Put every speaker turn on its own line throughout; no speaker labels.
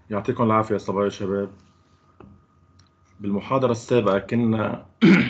يعطيكم العافية صباح يا شباب. بالمحاضرة السابقة كنا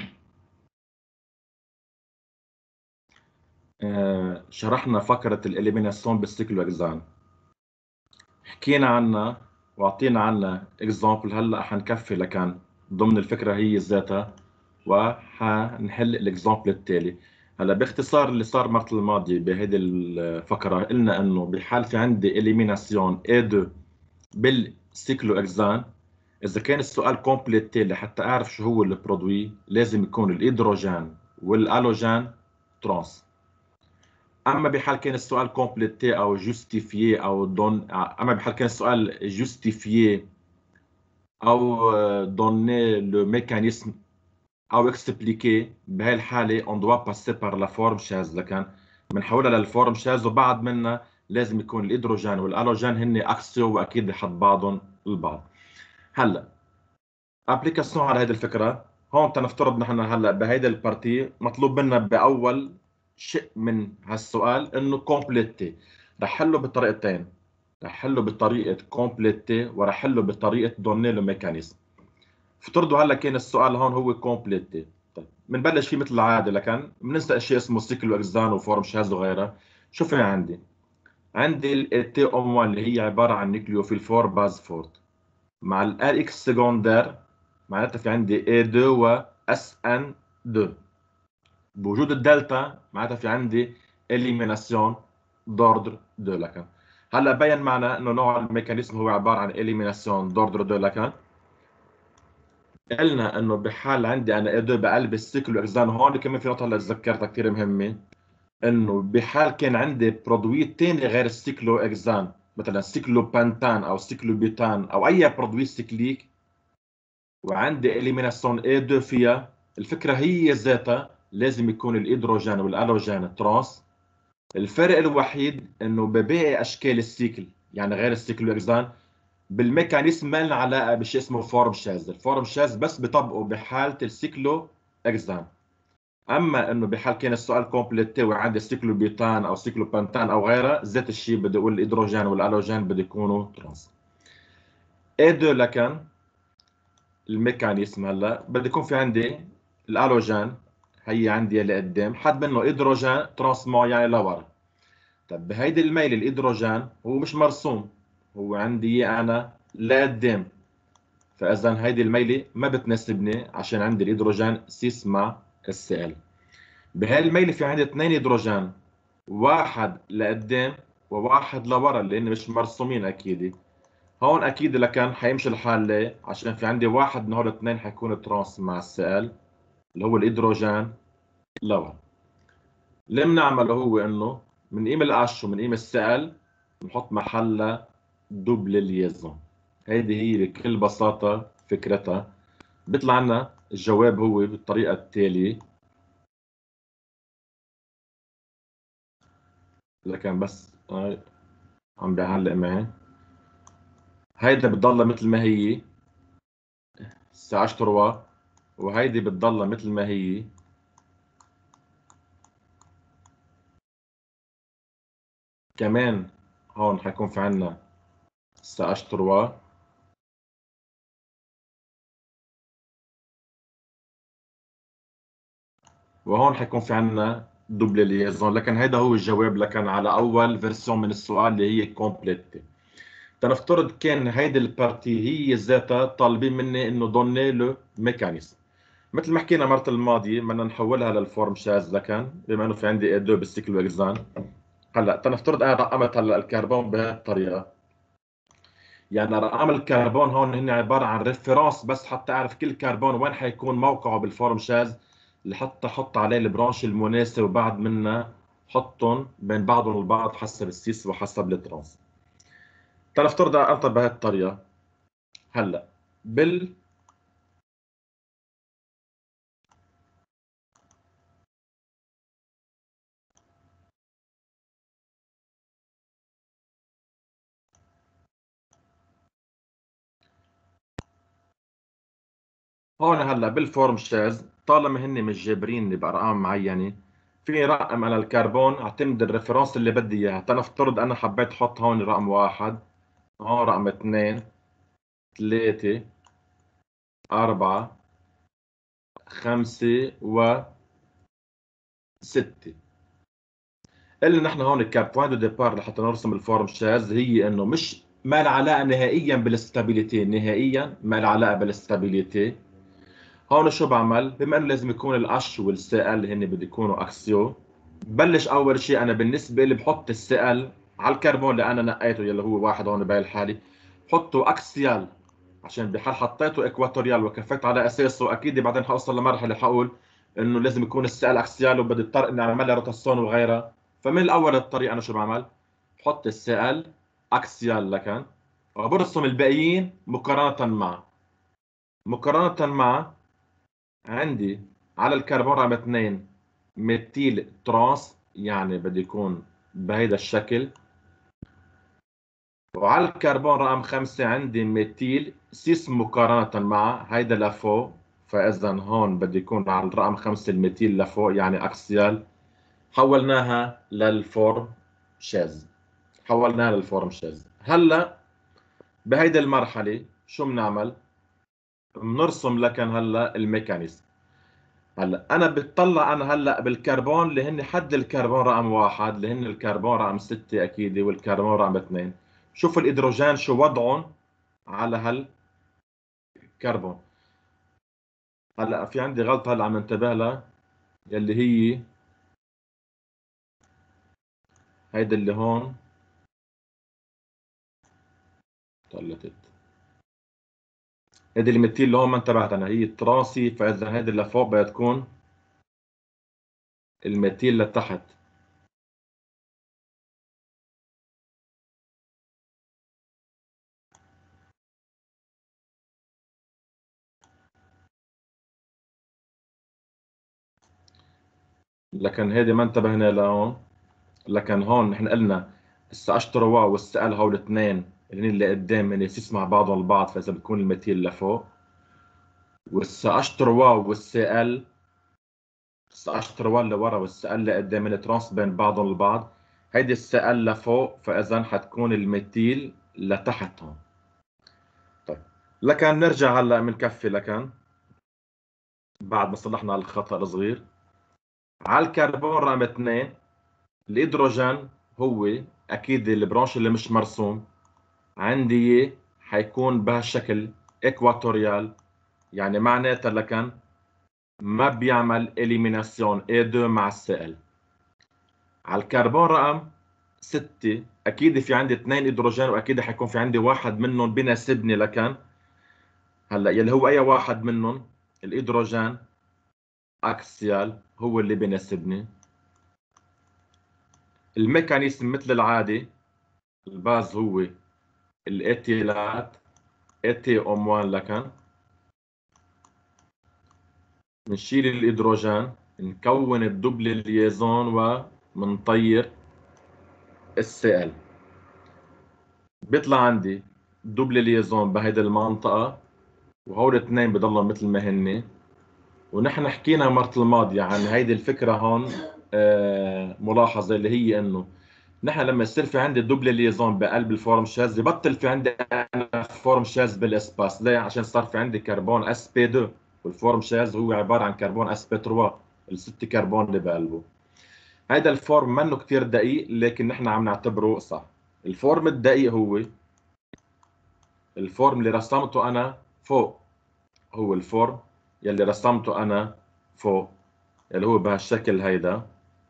شرحنا فقرة الإليميناسيون بالسيكلو إكزام، حكينا عنها وأعطينا عنها إكزامبل. هلأ حنكفي لكان ضمن الفكرة هي ذاتها، وحنحل الإكزامبل التالي. هلأ باختصار اللي صار المرة الماضية بهيدي الفقرة، قلنا إنه بحال في عندي إليميناسيون A2 بالسيكلو إكزام، إذا كان السؤال كومبليتي لحتى أعرف شو هو البرودوي لازم يكون الهيدروجين والألوجين ترانس. أما بحال كان السؤال كومبليتي أو جوستيفيي أو دون، أما بحال كان السؤال جوستيفيي أو دوني لو ميكانيزم أو اكسبليكي، بهاي الحالة on doit passer par la forme شاذ، لكن بنحولها للفورم شاذ، وبعد منها لازم يكون الهيدروجين والألوجين هن أكسيو وأكيد بحد بعضهم البعض. هلا ابليكاسيون على هذه الفكره، هون تنفترض نحن هلا بهيدي البارتي مطلوب منا باول شيء من هالسؤال انه كومبليتي. رح حله بطريقتين، رح حله بطريقه كومبليتي ورح حله بطريقه دوني لو ميكانيزم. افترضوا هلا كان السؤال هون هو كومبليتي، طيب بنبلش فيه مثل العاده، لكن بننسى اشياء اسمه سيكل واكزان وفورم شاذ وغيرها. شو في عندي التي ام 1 اللي هي عباره عن نيوكليوفيل 4 باز 4 مع ال اكس سكوندير، معناتها في عندي A2 و SN2. بوجود الدلتا معناتها في عندي إليميناسيون دوردر 2. لكن هلا بين معنا انه نوع الميكانيزم هو عباره عن إليميناسيون دوردر 2. لكن قلنا انه بحال عندي انا A2 بقلب السيكلو اكزان، هون كمان في نقطه هلا تذكرتها كثير مهمه، انه بحال كان عندي برودوي ثاني غير السيكلو اكزان، مثلا سيكلو بانتان او سيكلو بيوتان او اي برودوي سيكليك، وعندي اليميناسيون A2 فيها، الفكره هي ذاتها لازم يكون الهيدروجين والالوجين ترانس. الفرق الوحيد انه بباقي اشكال السيكل، يعني غير السيكل واكزان، بالميكانيزم ما لنا علاقه بشيء اسمه فورم شاذ. الفورم شاذ بس بيطبقوا بحاله السيكلو اكزان. اما انه بحال كان السؤال كومبليتي وعندي سيكلو بيوتان او سيكلو بنتان او غيرها، ذات الشيء بدي اقول الهيدروجين والالوجين بده يكونوا ترانس. A2 لكن الميكانيزم هلا بدي يكون في عندي الالوجين، هي عندي لقدام، حد منه هيدروجين ترانسمون يعني لورا. طب بهيدي الميل الهيدروجين هو مش مرسوم، هو عندي انا لقدام، فاذا هيدي الميله ما بتناسبني عشان عندي الهيدروجين 6 مع السي ال. بهاي الميله في عندي اثنين هيدروجين، واحد لقدام وواحد لورا لان مش مرسومين اكيد. هون اكيد لكان حيمشي الحال ليه؟ عشان في عندي واحد من هول الاثنين حيكون ترانس مع السائل اللي هو الهيدروجين لون. اللي بنعمله هو انه من قيم القش ومن قيم السائل بنحط محلها دوبل ليزون. هيدي هي بكل بساطة فكرتها. بيطلع لنا الجواب هو بالطريقة التالية، إذا كان بس عم بيعلق معي. هيدا بتضلها مثل ما هي الساعة 10 تروا، وهيدي بتضلها مثل ما هي. كمان هون حيكون في عنا الساعة 10 تروا، وهون حيكون في عنا دوبل ليزون. لكن هيدا هو الجواب لكن على اول فيرسيون من السؤال اللي هي كومبليت. تنفترض كان هيدي البارتي هي ذاتها طالبين مني انه دوني لو ميكانيزم، مثل ما حكينا المره الماضيه بدنا نحولها للفورم شاذ، لكن بما انه في عندي ادو بالسيكلو اكزان. هلا تنفترض انا رقمت هلا الكربون بهذه الطريقه، يعني ارقام الكربون هون هن عباره عن ريفرنس بس حتى اعرف كل كربون وين حيكون موقعه بالفورم شاذ، لحتى احط عليه البرانش المناسب، وبعد منها حطهم بين بعضهم البعض حسب السيس وحسب الترانس. تنفترض انطر بهذه الطريقه. هلا بال هون هلا بالفورم شاذ طالما هن مش جابريني بارقام معينه، فيني رقم انا الكربون اعتمد الريفرنس اللي بدي اياها. تنفترض انا حبيت احط هون رقم واحد، هون رقم اثنين، 3 4 5 و 6. اللي نحن هون كبوينت دو ديبار لحتى نرسم الفورم شاذ هي انه مش ما لها علاقه نهائيا بالاستابيليتي، نهائيا ما لها علاقه بالاستابيليتي. هون شو بعمل؟ بما انه لازم يكون الاش والسي ال هن بده يكونوا اكسيو، بلش اول شيء انا بالنسبه لي بحط السي ال على الكربون اللي انا نقيته يلي هو واحد هون بهي الحاله، بحطه اكسيال، عشان بحال حطيته اكواتوريال وكفيت على اساسه اكيد بعدين حوصل لمرحله حقول انه لازم يكون السي ال اكسيال وبدي اضطر اني اعمل لها روتاسيون وغيرها. فمن الاول الطريقه انا شو بعمل؟ بحط السي ال اكسيال لكن، وبرسم الباقيين مقارنه معه. مقارنه معه عندي على الكربون رقم 2 ميثيل ترانس، يعني بده يكون بهيدا الشكل. وعلى الكربون رقم 5 عندي ميثيل 6 مقارنة مع هيدا لفوق. فإذا هون بده يكون على الرقم 5 الميثيل لفوق يعني أكسيال. حولناها للفورم شاذ. حولناها للفورم شاذ. هلا بهيدي المرحلة شو بنعمل؟ بنرسم لكن هلا الميكانيزم. هلا انا بتطلع انا هلا بالكربون اللي هن حد الكربون رقم 1 اللي هن الكربون رقم 6 اكيد والكربون رقم 2. شوف الهيدروجين شو وضعهم على هالكربون. هلا في عندي غلطه هلا عم انتبه لها، يلي هي هيدا اللي هون طلعت. هيدي الميثيل اللي هون ما انتبهت انا، هي التراسي. فاذا هيدي اللي فوق بدها تكون الميثيل لتحت. لكن هيدي ما انتبهنا لهون. لكن هون نحن قلنا السي اتش 3 والسي ال هول الاثنين اللي قدام من يسيس مع بعضهم البعض، فاذا بتكون الميثيل لفوق. والسي اتش 3 والسي ال، السي اتش 3 لورا والسي ال لقدام من ترانس بين بعضهم البعض. هيدي السي ال لفوق، فاذا حتكون الميثيل لتحت هون. طيب لكن نرجع هلا بنكفي لكن بعد ما صلحنا على الخطأ الصغير. على الكربون رقم 2 الهيدروجين هو اكيد البرانش اللي مش مرسوم عندي حيكون بهالشكل اكواتوريال، يعني معناتها لكن ما بيعمل اليميناسيون A2 مع السائل. على الكربون رقم 6 اكيد في عندي اثنين هيدروجين واكيد حيكون في عندي واحد منهم بيناسبني لكن. هلا يلي هو اي واحد منهم الهيدروجين اكسيال هو اللي بيناسبني. الميكانيزم مثل العادي الباز هو الايتيلات اي ام 1 لكن. بنشيل الهيدروجين نكون الدبل الليزون ومنطير السائل. بيطلع عندي دبل ليزون بهيدي المنطقة، وهول الاثنين بضلوا مثل ما هن. ونحن حكينا مرة الماضية عن هيدي الفكرة هون. ملاحظة اللي هي انه نحن لما يصير في عندي دبل ليزون بقلب الفورم شاذ ببطل في عندي انا فورم شاذ بالاسباس. ليه؟ عشان صار في عندي كربون اس بي 2 والفورم شاذ هو عبارة عن كربون اس بي 3 الست كربون اللي بقلبه. هيدا الفورم منه كتير دقيق لكن نحن عم نعتبره صح. الفورم الدقيق هو الفورم اللي رسمته انا فوق. هو الفورم يلي رسمته انا فوق اللي هو بهالشكل هيدا.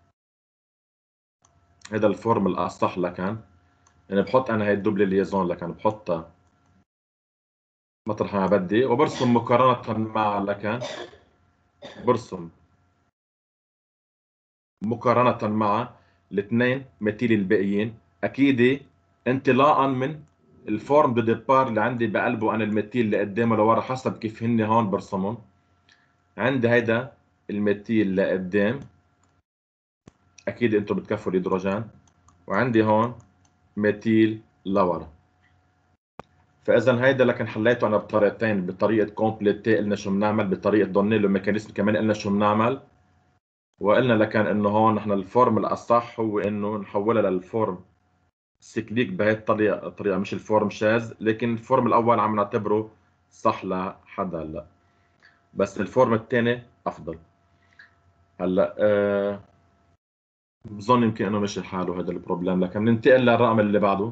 هيدا الفورم الاصح لكن يعني بحط انا هي الدبل ليزون لكن بحطها مطرح ما بدي وبرسم مقارنة مع لكن برسم مقارنة مع الاثنين ميثيل الباقيين اكيد انطلاقا من الفورم دو ديبار اللي عندي بقلبه انا الميثيل اللي قدامه لورا حسب كيف هن هون برسمهم. عندي هيدا الميثيل لقدام اكيد انتم بتكفوا الهيدروجين، وعندي هون ميثيل لورا. فاذا هيدا لكن حليته انا بطريقتين، بطريقه كومبليتي قلنا شو بنعمل، بطريقه دونيلو ميكانيزم كمان قلنا شو بنعمل. وقلنا لكن انه هون نحن الفورم الاصح هو انه نحولها للفورم سيكليك بهي الطريقة مش الفورم شاذ، لكن الفورم الأول عم نعتبره صح لحدا هلا، بس الفورم الثاني أفضل. هلا بظن يمكن إنه مشي حاله هذا البروبلم، لكن ننتقل للرقم اللي بعده.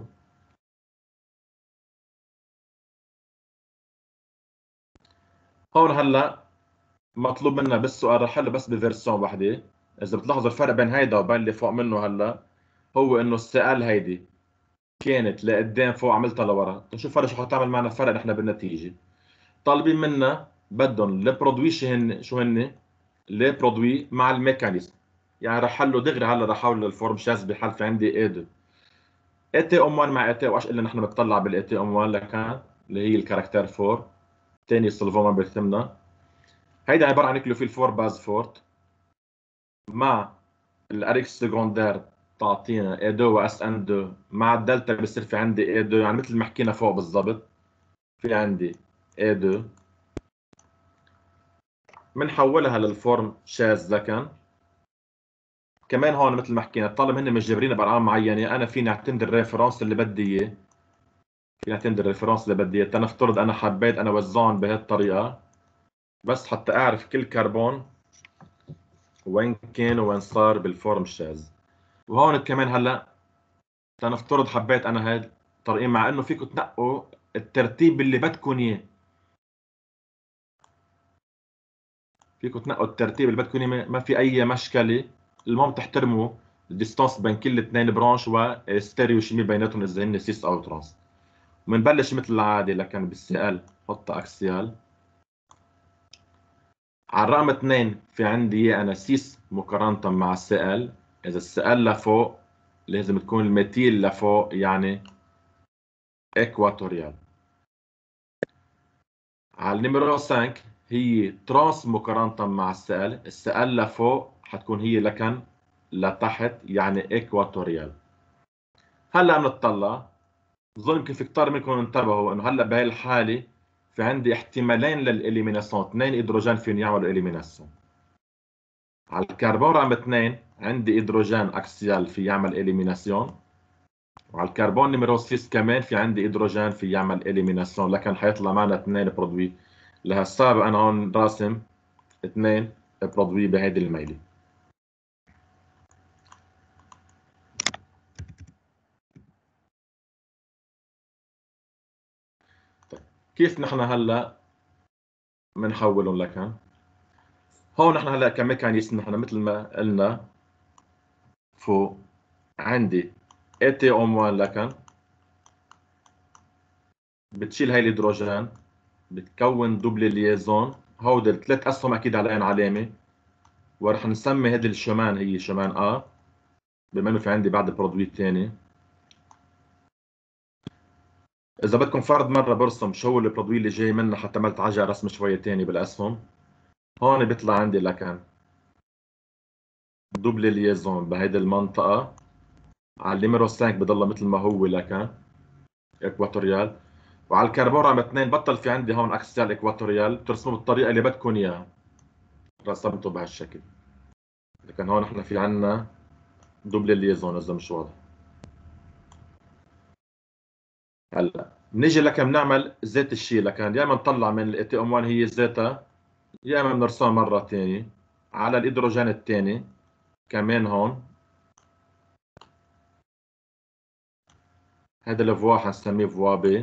هون هلا مطلوب منا بالسؤال رح حله بس بفيرسيون وحده. إذا بتلاحظوا الفرق بين هيدا وبين اللي فوق منه هلا، هو إنه السؤال هيدي كانت لقدام فوق عملتها لورا. نشوف هلا شو حتعمل معنا فرق نحن بالنتيجة. طالبين منا بدهم البرودوي شو هن لي برودوي مع الميكانيزم. يعني رح حله دغري هلا رح احول للفورم شاذ بحال في عندي اي 2 اي تي ام 1 مع اي تي، واش الا نحن بنطلع بالاي تي ام 1 لكان اللي هي الكاركتير 4. ثاني سولفو ما بيهتمنا. هيدا عباره عن كلوفيل 4 باز فورت مع الاريكس سكوندير تعطينا اي 2 واس ان 2 مع الدلتا بصير في عندي اي 2، يعني مثل ما حكينا فوق بالضبط. في عندي اي 2 بنحولها للفورم شاذ لكن كمان هون مثل ما حكينا الطالب هن مش جابرين بارقام معينه، انا فيني اعتمد الريفرنس اللي بدي اياه. فيني اعتمد الريفرنس اللي بدي اياه. تنفترض انا حبيت انا وزعهم بهالطريقه بس حتى اعرف كل كربون وين كان وين صار بالفورم الشاذ. وهون كمان هلا تنفترض حبيت انا هاد الطريقين، مع انه فيكم تنقوا الترتيب اللي بدكم اياه. فيكم تنقوا الترتيب اللي بدكم اياه، ما في اي مشكله. المهم تحترموا الديستانس بين كل اثنين برانش والستيريو شيمي بيناتهم اذا هن سيس او ترانس. بنبلش مثل العادة لكن بالسؤال حط اكسيال. على الرقم 2 في عندي انا سيس مقارنة مع السؤال. اذا السؤال لفوق لازم تكون الميتيل لفوق، يعني اكواتوريال. على النمرة 5 هي ترانس مقارنة مع السؤال لفوق حتكون هي لكن لتحت، يعني اكواتوريال. هلا بنطلع، بظن يمكن في كتار منكم انتبهوا انه هلا بهي الحالة في عندي احتمالين للإليميناسيون، اثنين هيدروجين فيهم يعملوا إليميناسيون. على الكربون رقم 2 عندي هيدروجين اكسيال في يعمل إليميناسيون، وعلى الكربون نمرو 6 كمان في عندي هيدروجين في يعمل إليميناسيون، لكن حيطلع معنا اثنين برودوي. لهالسبب انا هون راسم اثنين برودوي بهيدي الميلة. طيب كيف نحن هلا بنحولهم لكن؟ هون نحن هلا كميكانيزم نحن مثل ما قلنا فوق عندي اي تي ام 1 لكن بتشيل هاي الهيدروجين بتكون دوبل ليزون. هودي الثلاث اسهم اكيد عليهم علامه، ورح نسمي هذه الشمان هي شمان بما انه في عندي بعد برودوي الثاني. اذا بدكم فرض مره برسم شو هو البرودوي اللي جاي منه حتى ما ارجع رسم شويه ثاني بالاسهم. هون بيطلع عندي لكن دوبل ليزون بهيدي المنطقه. على النيميرو 5 بضل مثل ما هو لكن اكواتوريال. وعلى الكربون رقم 2 بطل في عندي هون اكسيال اكواتوريال، بترسموه بالطريقه اللي بدكم اياها. رسمته بهالشكل. لكن هون احنا في عندنا دوبل ليزون اذا مش واضح. هلا بنيجي لك بنعمل ذات الشيء، لكن يا اما نطلع من الاي تي ام 1 هي ذاتها، يا اما بنرسمها مره ثانيه على الهيدروجين الثاني كمان هون. هذا الفوا حنسميه فوا بي.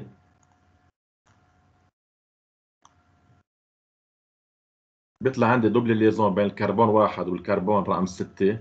بيطلع عندي دوبل ليزون بين الكربون 1 والكربون رقم 6،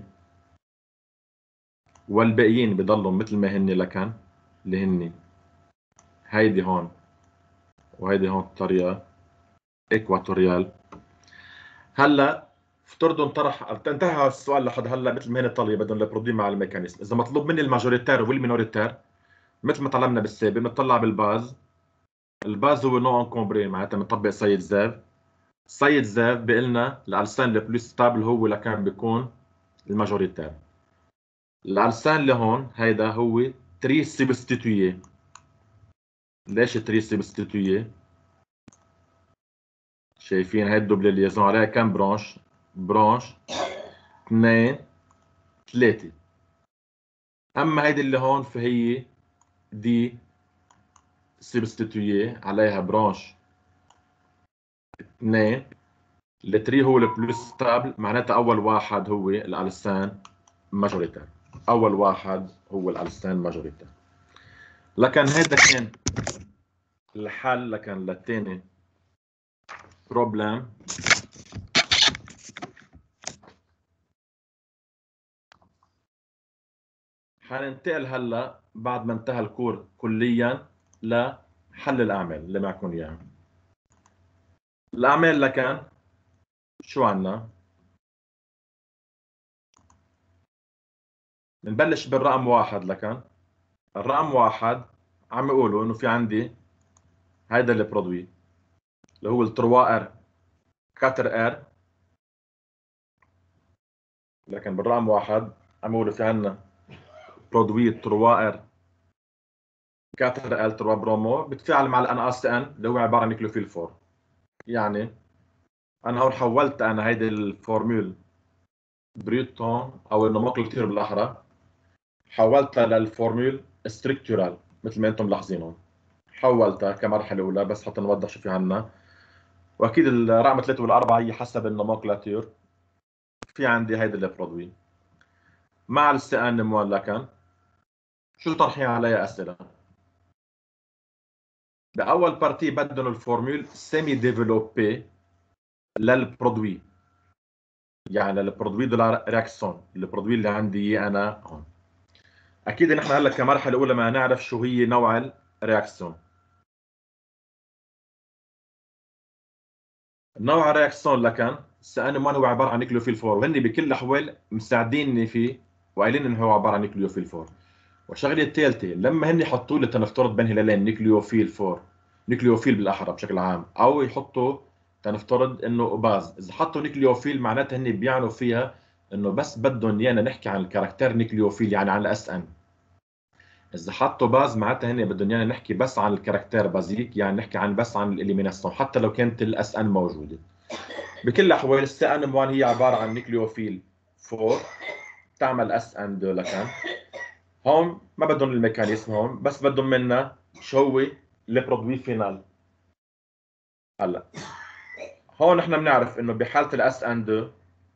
والباقيين بضلوا مثل ما هن لكن اللي هن هيدي هون وهيدي هون الطريقه اكواتوريال. هلا افترضوا انتهى السؤال لحد هلا مثل ما هن الطلبه بدهم البرودوي مع الميكانيزم. اذا مطلوب مني الماجوريتير والمينوريتير مثل ما طلبنا بالسابق بنطلع بالباز. الباز هو نوع انكومبري، معناتها بنطبق سيد زاف. سيد زاف بيقلنا الالسان البلوس ستابل هو اللي كان بيكون الماجوريتير. الالسان اللي هون هيدا هو تري سبستيتويي. ليش تري سبستيتويي؟ شايفين هاي الدبل ليزون عليها كم برانش؟ برانش 2 3. اما هيدي اللي هون فهي دي سبستيتويي عليها برانش 2. التري هو البلوس ستابل، معناتها اول واحد هو الالستان ماجوريتير. اول واحد هو الالستان ماجوريتير. لكن هذا كان الحل لكن للثاني بروبلم. حننتقل هلا بعد ما انتهى الكور كليا لحل الاعمال اللي معكم اياها. الاعمال لكن شو عنا؟ بنبلش بالرقم 1 لكن الرقم 1 عم يقولوا انه في عندي هيدا البرودوي اللي هو ال 3 ار 4 ار. لكن بالرقم 1 عم يقولوا في عندنا برودوي 3 ار 4 ال 3 برومو بتفاعل مع الان اس ان اللي هو عباره عن نيكليوفيل 4. يعني انا هون حولت هيدي الفورمول بريتون او النومنكلاتير بالاحرى، حولتها للفورمول ستركتورال مثل ما انتم ملاحظين. حولتها كمرحله اولى بس حتى نوضح شو في عنا. واكيد الرقم 3 وال4 هي حسب النومنكلاتير. في عندي هيدي البرودوي مع السي ان مولكا. شو طرحين عليها اسئله؟ باول بارتي بدهم الفورمول سيمي ديفلوبي للبرودوي، يعني للبرودوي دو لا رياكسيون، البرودوي اللي عندي اياه انا هون. اكيد نحن هلا كمرحله اولى ما نعرف شو هي نوع الرياكسيون. نوع الرياكسيون لكن السي مان هو عباره عن نيكليوفيل 4، وهن بكل الاحوال مساعديني فيه وقايلين انه هو عباره عن نيكليوفيل 4. والشغله الثالثه لما هن يحطوا لي تنفترض بين هلالين نيكليوفيل 4، نيكليوفيل بالاحرى بشكل عام، او يحطوا تنفترض انه باز، اذا حطوا نيكليوفيل معناتها هن بيعنوا فيها انه بس بدهم ايانا نحكي عن الكاركتير نيكليوفيل، يعني عن الاس ان. اذا حطوا باز معناتها هن بدهم ايانا نحكي بس عن الكاركتير بازيك، يعني نحكي عن بس عن الاليميناسيون حتى لو كانت الاس ان موجوده. بكل الاحوال السي ان 1 هي عباره عن نيكليوفيل 4 تعمل اس ان 2 لكن هون ما بدهم الميكانيزم، هون بس بدهم منا شو هو البرودوي فينال. هلا هون نحن بنعرف انه بحاله الاس ان 2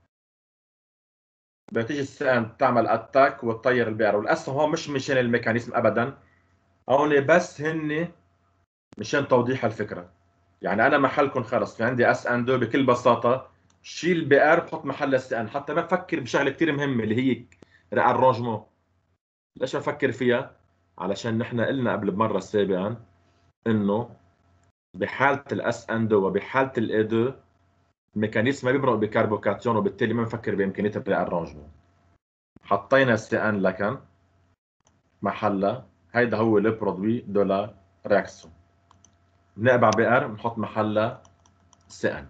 بتيجي السي ان تعمل اتاك وتطير البئر، والاس هون مش مشان الميكانيزم ابدا، هون بس هن مشان توضيح الفكره. يعني انا محلكم خلص في عندي اس ان 2 بكل بساطه شيل بئر بحط محل السي ان، حتى ما بفكر بشغله كثير مهمه اللي هي الرانجمون. ليش بفكر فيها؟ علشان نحن قلنا قبل بمره سابقا انه بحاله الاس ان 2 وبحاله الاي 2 الميكانيزم ما بيمرق بكاربوكاتيون، وبالتالي ما بفكر بامكانيه الريارانجمنت. حطينا السي ان لكن محلها هيدا هو البرودوي دو لا رياكسيون. بنقبع بئر بنحط محلها سي ان.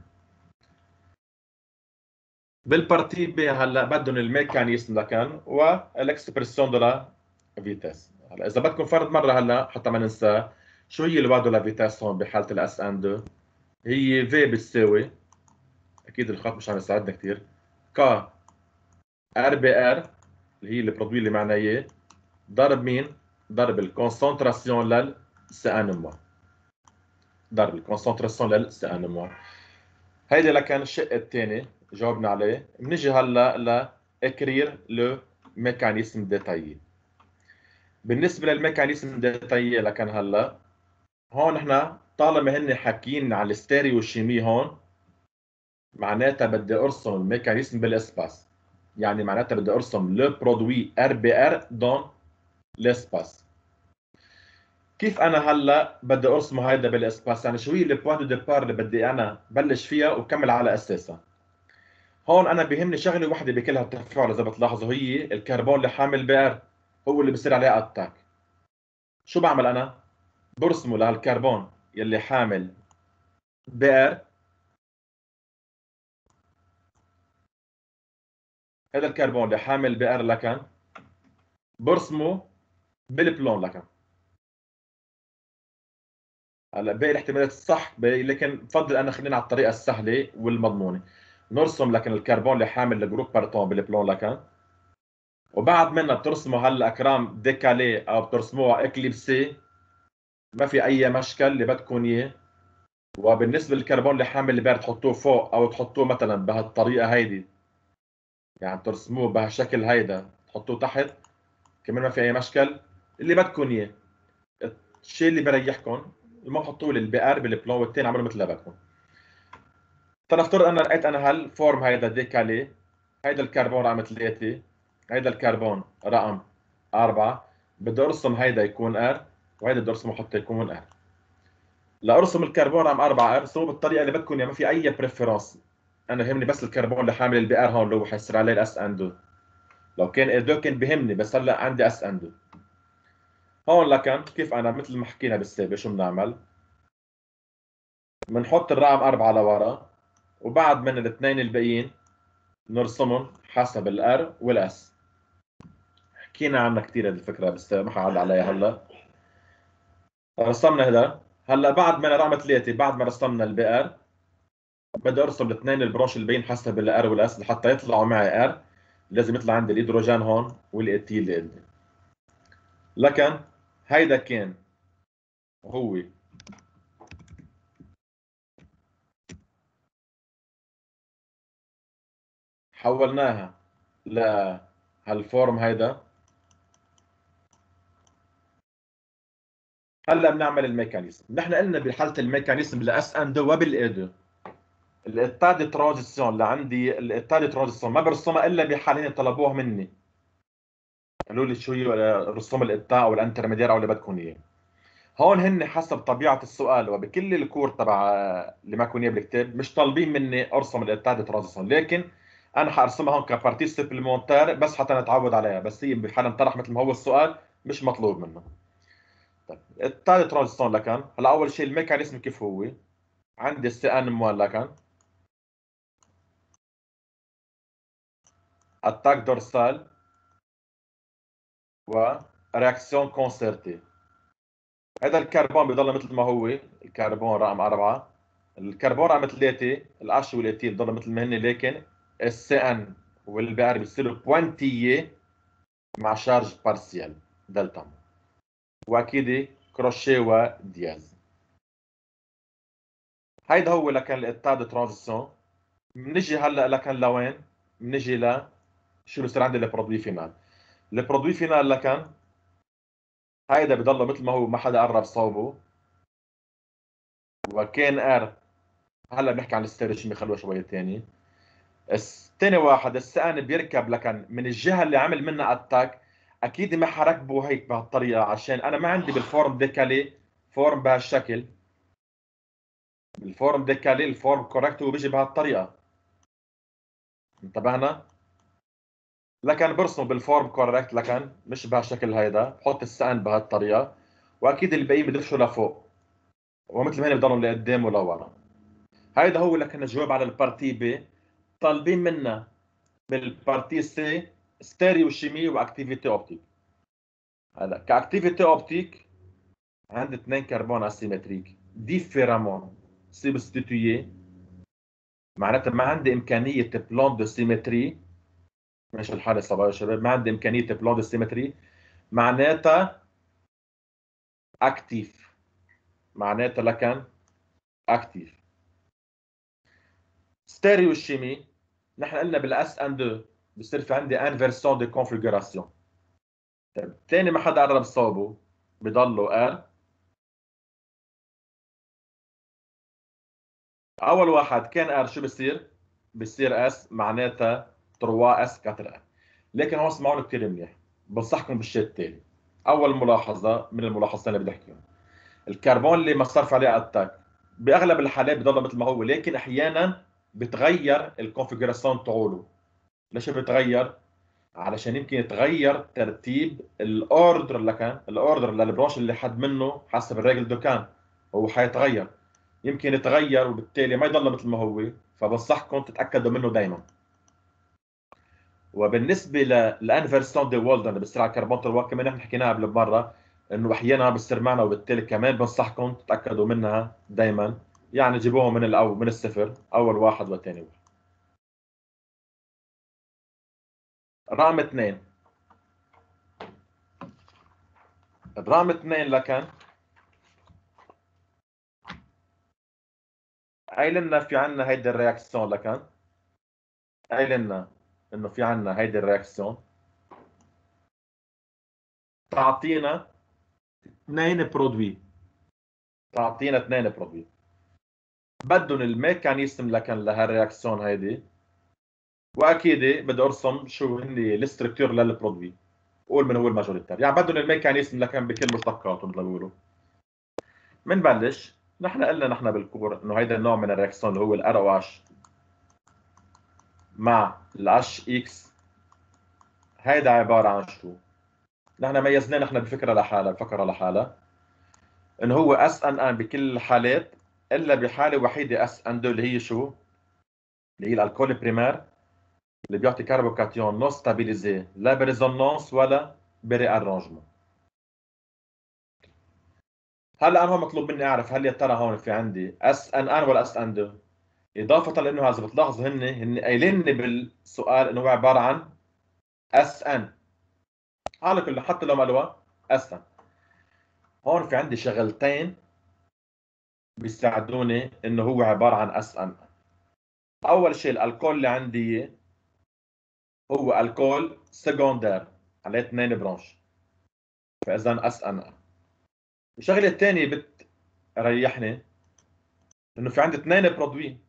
بالبارتي بي هلا بدهم الميكانيزم لكن والاكسبرسيون دو لا فيتاس. هلا اذا بدكم فرض مره هلا حتى ما ننسى شو هي الوا دو لا فيتاس هون بحاله الاس ان 2. هي في بتساوي، اكيد الخط مش عم يساعدنا كثير، ك ار بي ار اللي هي البرودوي اللي معنا اياه ضرب مين؟ ضرب الكونسنتراسيون للسي ان موا، ضرب الكونسنتراسيون للسي ان موا. هيدي لكان الشق الثاني جاوبنا عليه. بنيجي هلا لاكرير لو ميكانيزم ديتايي. بالنسبه للميكانيزم ديتايي لكن هلا هون نحن طالما هن حاكيين على الستيريو شيمي هون معناتها بدي ارسم الميكانيزم بالاسباس، يعني معناتها بدي ارسم لو برودوي ار بي ار دون لاسباس. كيف انا هلا بدي ارسمه هيدا بالاسباس؟ يعني شو هي البوان دو ديبار اللي بدي انا بلش فيها وكمل على اساسها؟ هون انا بيهمني شغله وحده بكل هالتفاعل اذا بتلاحظوا، هي الكربون اللي حامل بي هو اللي بصير عليه اتاك. شو بعمل انا؟ برسمه لهالكربون يلي حامل بي، هذا الكربون اللي حامل بي لكن برسمه بالبلون لكن. هلا باقي الاحتمالات الصح لكن بفضل انا خلينا على الطريقه السهله والمضمونه. نرسم لكن الكربون اللي حامل الجروب بارتون بالبلون لكن وبعد منها بترسموا هالاكرام ديكالي او بترسموها اكليبسي، ما في اي مشكل اللي بدكم اياه. وبالنسبه للكربون اللي حامل البارد تحطوه فوق او تحطوه مثلا بهالطريقه هيدي، يعني ترسموه بهالشكل هيدا تحطوه تحت، كمان ما في اي مشكل، اللي بدكم اياه، الشيء اللي بريحكم. المهم حطوه للبقر بالبلون والتاني عملوا مثل بدكم. فنفترض انا لقيت انا هالفورم هيدا ديكالي، هيدا الكربون رقم 3، هيدا الكربون رقم 4، بدي ارسم هيدا يكون ار، وهيدا بدي ارسمه حتى يكون ار. لارسم الكربون رقم 4 ارسمه بالطريقه اللي بدكم، يعني ما في اي بريفرنس. انا يهمني بس الكربون اللي حامل البي ار هون اللي هو حيصير عليه الاس ان 2. لو كان ادو كان بهمني، بس هلا عندي اس ان 2. هون لكن كيف انا مثل ما حكينا بالسابق شو بنعمل؟ بنحط الرقم 4 لورا، وبعد من الاثنين الباقيين نرسمهم حسب الار والاس. حكينا عنها كثير هذه الفكره بس ما حعد عليها هلا. رسمنا هذا. هلا بعد ما رقم 3، بعد ما رسمنا البي ار، بدي ارسم الاثنين البروش الباقيين حسب الار والاس لحتى يطلعوا معي ار. لازم يطلع عندي الهيدروجين هون والايتيل اللي عندي. لكن هيدا كان هو حولناها لهالفورم هيدا. هلا بنعمل الميكانيزم. نحن قلنا بحاله الميكانيزم لاس ان دو وبالايدو، الاتاد ترانزيسيون اللي عندي، الاتاد ترانزيسيون ما برسمها الا بحالين طلبوها مني. قالوا لي شو هي رسوم الاتاء او الانترميدير او اللي بدكم اياه. هون هن حسب طبيعه السؤال وبكل الكور تبع اللي معكم اياه بالكتاب مش طالبين مني ارسم الاتاد ترانزيسيون، لكن انا حارسمها هون كبارتي سبلمونتير بس حتى نتعود عليها، بس هي بحال انطرح مثل ما هو السؤال مش مطلوب منه. طيب التالي ترانزيستور لكن هلا اول شيء الميكانيزم كيف هو؟ عندي السي ان موال لكن اتاك دورسال ورياكسيون كونسرتي. هذا الكربون بضل مثل ما هو، الكربون رقم 4. الكربون رقم 3 القش والايتيل بضل مثل ما هن، لكن السي ان والبي ار بيصيروا بوانتيه مع شارج بارسيال دلتا، واكيد كروشيه ودياز. هيدا هو لكن الاتاد ترانزيسيون. بنجي هلا لكن لوين؟ بنجي شو بصير عندي البرودوي فينال. البرودوي فينال لكن هيدا بضله مثل ما هو، ما حدا قرب صوبه. وكان ار، هلا بنحكي عن الستيريوشيمي خلوه شوي ثاني. الثاني واحد السقن بيركب لكن من الجهه اللي عمل منها اتاك. اكيد ما حركبه هيك بهالطريقه عشان انا ما عندي بالفورم ديكالي فورم بهالشكل. الفورم ديكالي الفورم كوركت هو بيجي بهالطريقه. انتبهنا؟ لكن برسمه بالفورم كوركت لكن مش بهالشكل هيدا، بحط السقن بهالطريقه، واكيد الباقيين بدفشوا لفوق ومثل ما هن بضلوا لقدام ولورا. هيدا هو لكن الجواب على البارتي بي. طالبين منا بالبارتي سي ستيريو شيمي واكتيفيتي اوبتيك. هلا كاكتيفيتي اوبتيك عندي اثنين كربون اسيمتريك ديفيرامون سبستيتويي، معناتها ما عندي امكانيه بلون دو سيمتري. ماشي الحال صباح يا شباب، ما عندي امكانيه بلون دو سيمتري، معناتها اكتيف. معناتها لكن اكتيف. ستيريو شيمي نحن قلنا بالاس ان 2 بصير في عندي انفرسون دي كونفيجراسيون. طيب ثاني ما حدا قرب صوبه بضله ار. اول واحد كان ار شو بصير؟ بصير اس، معناتها 3 اس 4 ار. لكن هون اسمعوني كثير منيح، بنصحكم بالشيء التالي. اول ملاحظه من الملاحظتين اللي بدي احكيهم، الكربون اللي ما صرف عليه اتاك باغلب الحالات بضل مثل ما هو، لكن احيانا بتغير الكونفيجراسيون تاعوله. ليش بتغير؟ علشان يمكن يتغير ترتيب الاوردر، لكن الاوردر للبرونش اللي حد منه حسب الريجل دوكان هو حيتغير. يمكن يتغير وبالتالي ما يضل مثل ما هو، فبنصحكم تتاكدوا منه دائما. وبالنسبه للانفرسون دي والدن اللي بصير على كربون الواقع كمان نحن حكيناها قبل مره، انه احيانا بصير معنا، وبالتالي كمان بنصحكم تتاكدوا منها دائما. يعني جيبوهم من الاول من الصفر، اول واحد وثاني واحد. رقم اثنين رقم 2 لكن قايل لنا في عنا هيدي الرياكسيون لكن قايل لنا انه في عنا هيدي الرياكسيون تعطينا تعطينا اثنين برودوي بدهم الميكانيزم لكن لهالرياكسيون هيدي، واكيد بدي ارسم شو هن الستركتور للبرودوي، قول من هو الماجوريتير، يعني بدهم الميكانيزم لكن بكل مشتقاته مثل ما بيقولوا. بنبلش نحن قلنا نحن بالكور انه هيدا النوع من الرياكسيون اللي هو الار او اتش مع الاتش اكس، هيدا عباره عن شو؟ نحن ميزناه نحن بفكره لحالها، بفكره لحالها انه هو اس ان ان بكل الحالات الا بحاله وحيده اس ان 2 اللي هي شو؟ اللي هي الالكول بريمير اللي بيعطي كاربوكاتيون نو ستابيليزي لا بريزونانس ولا بري ارانجمون. هلا انا هون مطلوب مني اعرف هل يا ترى هون في عندي اس ان ان ولا اس ان 2، اضافه لانه هذا بتلاحظوا هن قايلين لي بالسؤال انه هو عباره عن اس ان، على كل حتى لو ما قالوها اس ان. هون في عندي شغلتين بيساعدوني انه هو عباره عن اس ان. اول شيء الالكول اللي عندي هو الكول سكوندير عليه 2 برانش، فاذا اس ان. الشغله الثانيه بتريحني انه في عندي 2 برودوي،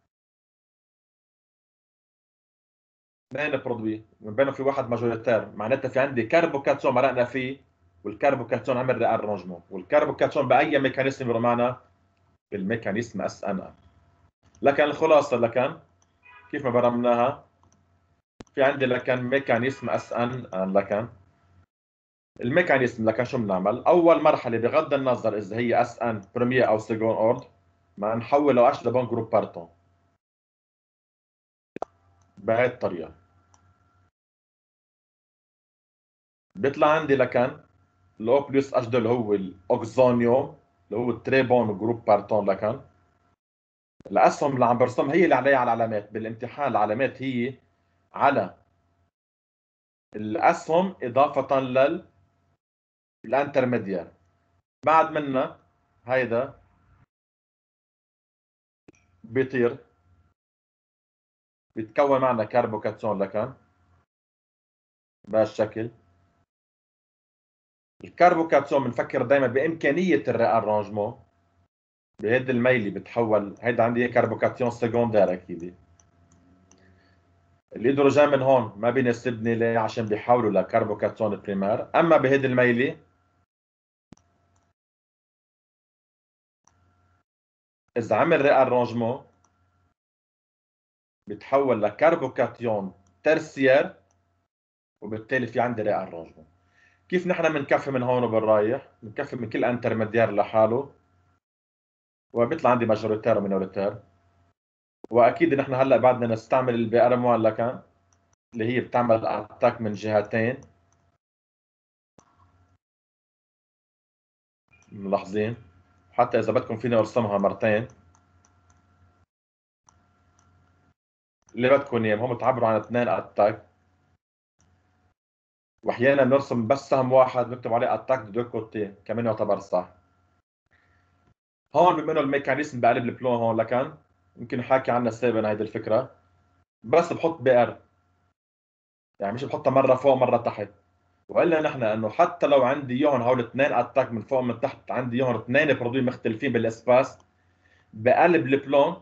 2 برودوي من بينهم في واحد ماجوريتير، معناتها في عندي كربوكاتيون مرقنا فيه، والكربوكاتيون عمل ري ارونجمون، والكربوكاتيون باي ميكانيزم يمر معنا؟ بالميكانيزم اس ان ان. لكن الخلاصه لكن كيف ما برمناها، في عندي لكن ميكانيزم اس ان ان لكن الميكانيزم لكن شو بنعمل؟ اول مرحله بغض النظر اذا هي اس ان بريمير او سكون اورد، ما نحول لو اش لبون جروب بارتون بهي الطريقه. بيطلع عندي لكن الاو بلس اتش دو اللي هو الاوكزونيوم اللي هو التري بون جروب بارتون لكن الاسهم اللي عم برسمها هي اللي عليها على العلامات بالامتحان، العلامات هي على الاسهم اضافه للانترميديار. بعد منا هيدا بيطير، بيتكون معنا كربوكاتيون لكن بهالشكل. الكربوكاتيون بنفكر دائما بامكانيه الري ارانجمون، بهيدي الميله بتحول، هيدا عندي كربوكاتيون سكوندير اكيد. الهيدروجين من هون ما بيناسبني ليه؟ عشان بيحولوا لكربوكاتيون بريمير، اما بهيدي الميله اذا عمل ري ارانجمون بيتحول لكربوكاتيون ترسيير، وبالتالي في عندي ري ارانجمون. كيف نحن بنكفي من هون وبالرايح؟ بنكفي من كل انترميديار لحاله، وبيطلع عندي ماجوريتير ومينوريتير. واكيد نحن هلا بعدنا نستعمل البي ار ام 1 لكن اللي هي بتعمل اتاك من جهتين، ملاحظين؟ حتى اذا بدكم فيني ارسمها مرتين اللي بدكم اياه، هم تعبروا عن 2 اتاك، واحيانا بنرسم بس سهم واحد بنكتب عليه اتاك دو كوتي كمان يعتبر صح. هون بما انه الميكانيزم بقلب البلون هون لكن يمكن حاكي عنها سابقا هيدي الفكره، بس بحط بي ار، يعني مش بحطها مره فوق مره تحت. والا نحن انه حتى لو عندي اياهم هول 2 اتاك من فوق من تحت، عندي اياهم 2 برودوي مختلفين بالاسباس بقلب البلون،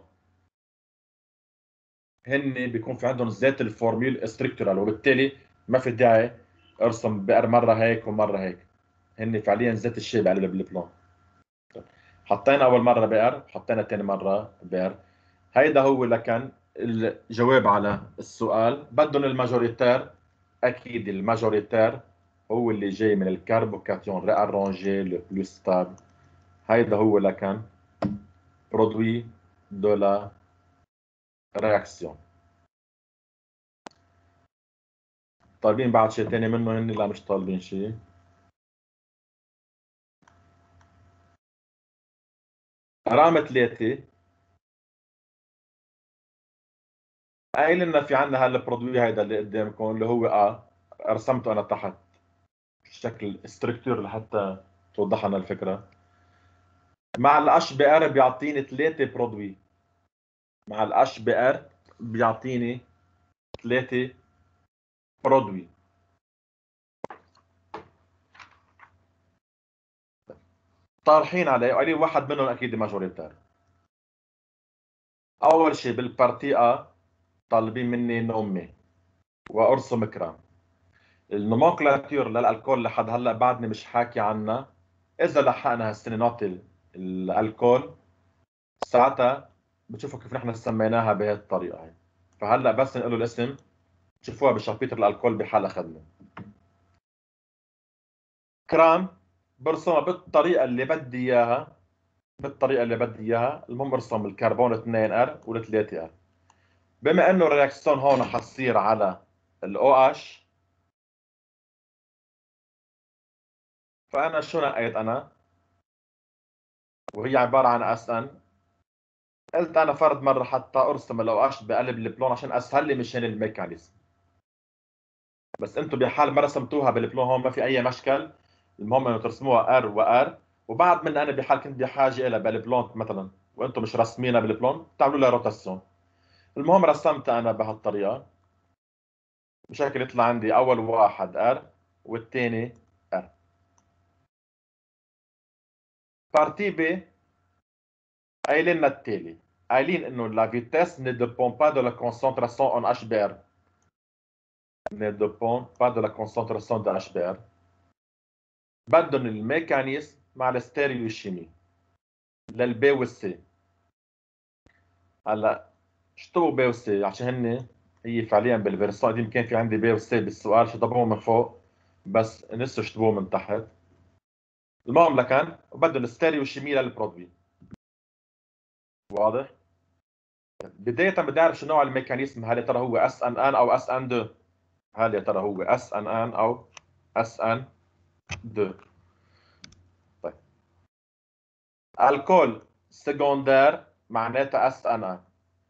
هن بيكون في عندهم ذات الفورميول ستركتورال، وبالتالي ما في داعي ارسم بئر مره هيك ومره هيك، هن فعليا ذات الشيء بقلب بالبلون. حطينا اول مره بئر، حطينا ثاني مره بئر. هيدا هو لكن الجواب على السؤال. بدهم الماجوريتير، اكيد الماجوريتير هو اللي جاي من الكربوكاتيون ري ارونجي لو بلو ستابل. هيدا هو لكن برودوي دو لا رياكسيون. طالبين بعد شيء ثاني منه هن؟ لا مش طالبين شيء. رقم 3 قايل لنا في عندنا هالبرودوي هيدا اللي قدامكم اللي هو رسمته انا تحت شكل ستركتور لحتى توضح لنا الفكره. مع الاتش بي ار بيعطيني 3 برودوي. مع الاتش بي ار بيعطيني 3 برودوي. طارحين عليه وقال لي واحد منهم اكيد ماجوريتير. اول شيء بالبارتي ا طالبين مني نومي وارسم كرام. النومنكلاتير للالكول لحد هلا بعدني مش حاكي عنها. اذا لحقنا هالسنه نعطي الالكول ساعتها بتشوفوا كيف نحن سميناها بهي الطريقه هي. فهلا بس نقول له الاسم تشوفوها بشابيتر الالكول بحال اخذنا. كرام برسمها بالطريقه اللي بدي اياها. بالطريقه اللي بدي اياها، المهم ارسم الكربون 2 ار وال 3 ار. بما انه الرياكسيون هون حتصير على الاو اتش، فانا شو نقيت انا؟ وهي عباره عن اس ان. قلت انا فرد مره حتى ارسم الاو اتش بقلب البلون عشان اسهل لي مشان الميكانيزم. بس انتم بحال ما رسمتوها بالبلون هون ما في اي مشكل. المهم انه ترسموها ار وار. وبعد من انا بحال كنت بحاجه لها بالبلون مثلا وانتم مش راسمينها بالبلون بتعملوا لها روتاسيون. المهم رسمتها انا بهالطريقه بشكل يطلع عندي اول واحد ار والثاني ار. بارتي بي قايلين لنا التالي. قايلين انه لا فيتيس ne dépend pas de la concentration en HBr. ne dépend pas de la concentration de HBr. بدهم الميكانيزم مع الستيريوشيمي للبي والسي. هلا شطبوا بي وسي عشان هي فعليا بالفيرسون قديم كان في عندي بي وسي بالسؤال شطبوهم من فوق بس نسوا شطبوه من تحت. المهم لكان بدهم الستيريوشيمي للبرودوي. واضح؟ بداية بدي اعرف شو نوع الميكانيزم. هل يا ترى هو اس ان ان او اس ان 2؟ هل يا ترى هو اس ان ان او اس ان 2؟ طيب الكول سكوندير معناتها اس ان ان.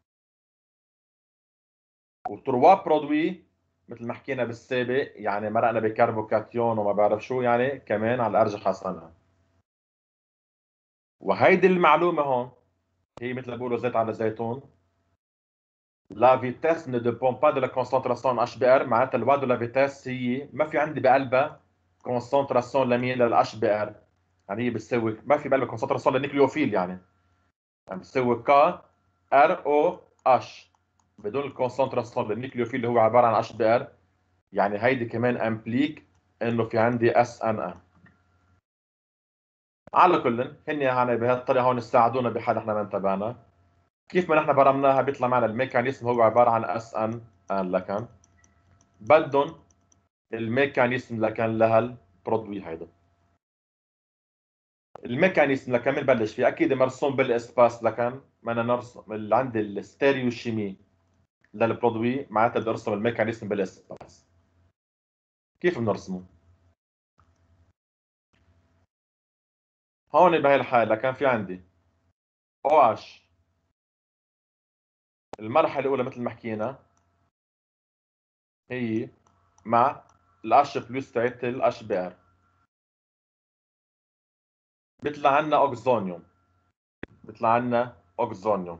وتروا برودوي مثل ما حكينا بالسابق يعني مرقنا بكربوكاتيون وما بعرف شو يعني كمان على الارجح اس ان ان. وهيدي المعلومه هون هي مثل ما بيقولوا زيت على الزيتون. لا فيتيس ne dépend pas de la concentration اتش بي ار. معناتها الواد لا فيتيس هي ما في عندي بقلبها كونسنتراسيون لمين للاتش بي ار. يعني هي بتساوي ما في بقلبها كونسنتراسيون للنيكليوفيل يعني بتساوي ك ار او اتش بدون الكونسنتراسيون للنيكليوفيل اللي هو عباره عن اتش بي ار. يعني هيدي كمان امبليك انه في عندي اس ان ان. على كل هن يعني بهالطريقه هون ساعدونا بحال احنا ما انتبهنا. كيف ما نحن برمناها بيطلع معنا الميكانيزم هو عباره عن اس ان ان لكن بدهم الميكانيزم لكن لهالبرودوي هيدا. الميكانيزم لكن بنبلش فيه اكيد مرسوم بالاسباس لكن بدنا نرسم اللي عندي الستيريوشيمي للبرودوي معناتها بدي ارسم الميكانيزم بالاسباس. كيف بنرسمه؟ هون بهي الحالة كان في عندي او اتش. المرحلة الأولى مثل ما حكينا هي مع الاتش بلس تاعت الاتش بي ار. بيطلع عنا اوكسونيوم. بيطلع عنا اوكسونيوم.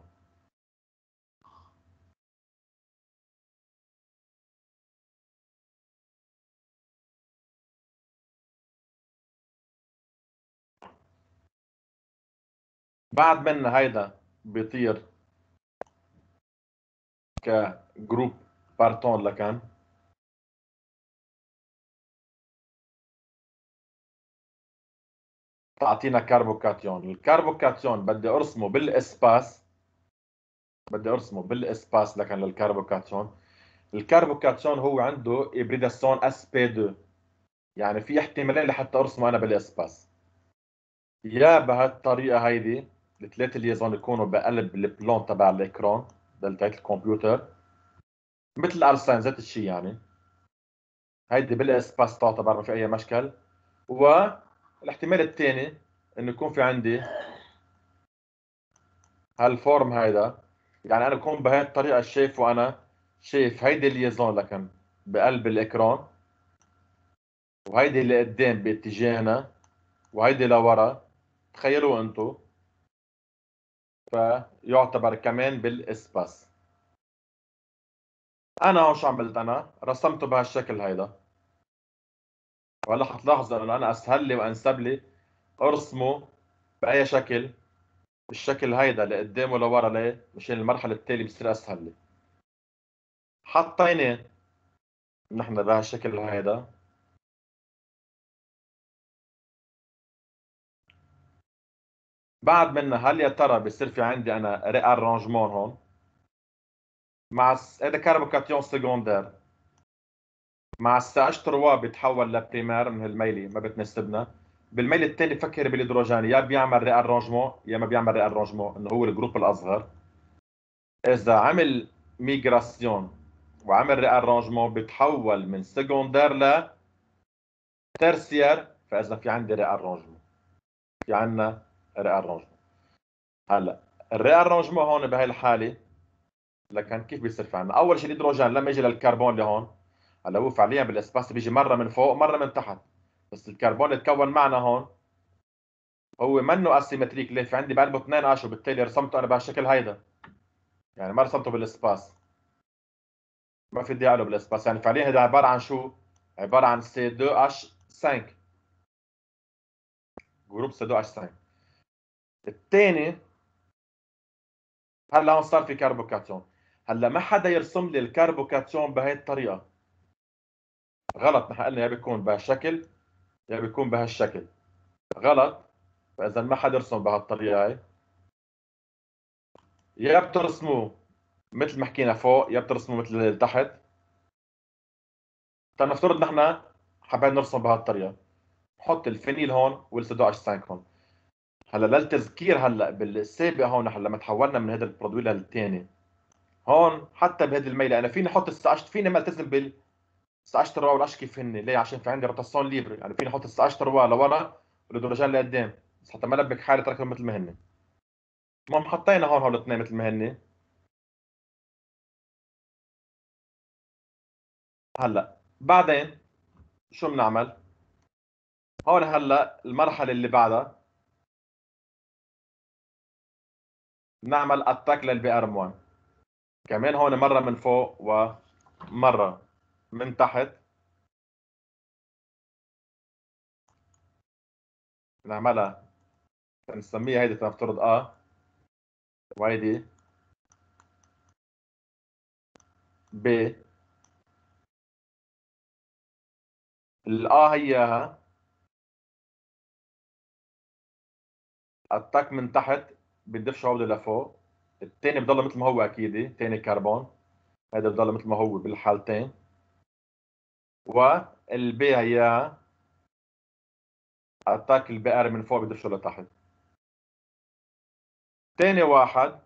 بعد منا هيدا بيطير كجروب بارتون لكان. تعطينا كربوكاتيون. الكربوكاتيون بدي ارسمه بالاسباس. بدي ارسمه بالاسباس لكن للكربوكاتيون. الكربوكاتيون هو عنده ابريداسيون اس بي 2. يعني في احتمالين لحتى ارسمه انا بالاسباس. يا بهالطريقه هيدي الثلاثه ليزون يكونوا بقلب البلون تبع الاكران تبعت الكمبيوتر مثل الارسين ذات الشيء يعني. هيدي بالاسباس تعتبر ما في اي مشكل. والاحتمال الثاني انه يكون في عندي هالفورم هيدا. يعني انا بكون بهي الطريقه شايفه انا. شايف هيدي الليزون لكن بقلب الاكران. وهيدي اللي قدام باتجاهنا وهيدي لورا، تخيلوا انتو، فيعتبر كمان بالاسباس. انا هون شو عملت؟ انا رسمته بهالشكل هيدا، وهلا حتلاحظوا انه انا اسهل لي وانسب لي ارسمه باي شكل، بالشكل هيدا لقدام ولورا. ليه؟ مشان المرحله التاليه بصير اسهل لي. حطينا نحن بهالشكل هيدا. بعد منها هل يا ترى بصير في عندي انا ري ارانجمون هون مع هذا كاربوكاتيون سكوندير مع السي اتش 3 بيتحول لبريمير من الميلي ما بتناسبنا. بالميل الثاني بفكر بالهيدروجين، يا بيعمل ري ارانجمون يا ما بيعمل ري ارانجمون، انه هو الجروب الاصغر. اذا عمل ميغراسيون وعمل ري ارانجمون بيتحول من سكوندير لترسيير، فاذا في عندي ري ارانجمون، في عندنا ري ارانجمون. هلا الري ارانجمون هون بهي الحاله لكن كيف بيصير في عندنا؟ اول شيء الهيدروجين لما يجي للكربون اللي هون، هلا هو فعليا بالاسباس بيجي مره من فوق مره من تحت، بس الكربون اللي تكون معنا هون هو منه اسيمتريك. ليه؟ في عندي بقلبه 2 اش، وبالتالي رسمته انا بهالشكل هيدا، يعني ما رسمته بالاسباس، ما في داعي له بالاسباس. يعني فعليا هذا عباره عن شو؟ عباره عن سي 2 اش 5، جروب سي 2 اش 5. الثاني هلا هون صار في كربوكاتيون. هلا ما حدا يرسم لي الكربوكاتيون بهي الطريقه، غلط. نحن قلنا يا بيكون بهالشكل يا بيكون بهالشكل، غلط. فاذا ما حدا يرسم بهالطريقه هي، يا بترسموه مثل ما حكينا فوق يا بترسموه مثل تحت. تنفترض نحن حابين نرسم بهالطريقه، نحط الفينيل هون والسودو اش 5 هون. هلا للتذكير، هلا بالسابق هون نحن لما تحولنا من هذا البرودوي للثاني، هون حتى بهذه الميله انا فيني احط الساعه، فيني ما التزم بال 16 روا والاش كيف هن. ليه؟ عشان في عندي روتاسيون ليبر، يعني فيني احط 16 روا لورا والهيدروجين لقدام، بس حتى ما لبك حالي تركهم مثل ما هن. المهم حطينا هون هول الاثنين مثل ما هن. هلا بعدين شو بنعمل؟ هون هلا المرحله اللي بعدها بنعمل اتاك للبي ار 1 كمان. هون مره من فوق ومره من تحت، بنعملها بنسميها هيدي تنفترض وهيدي ب. هياها اتاك من تحت، بتدف شعوذة لفوق. الثاني بضل مثل ما هو اكيد، ثاني كربون هذا بضل مثل ما هو بالحالتين. والبي هياها اتاك البي ار من فوق بدفشه لتحت. ثاني واحد،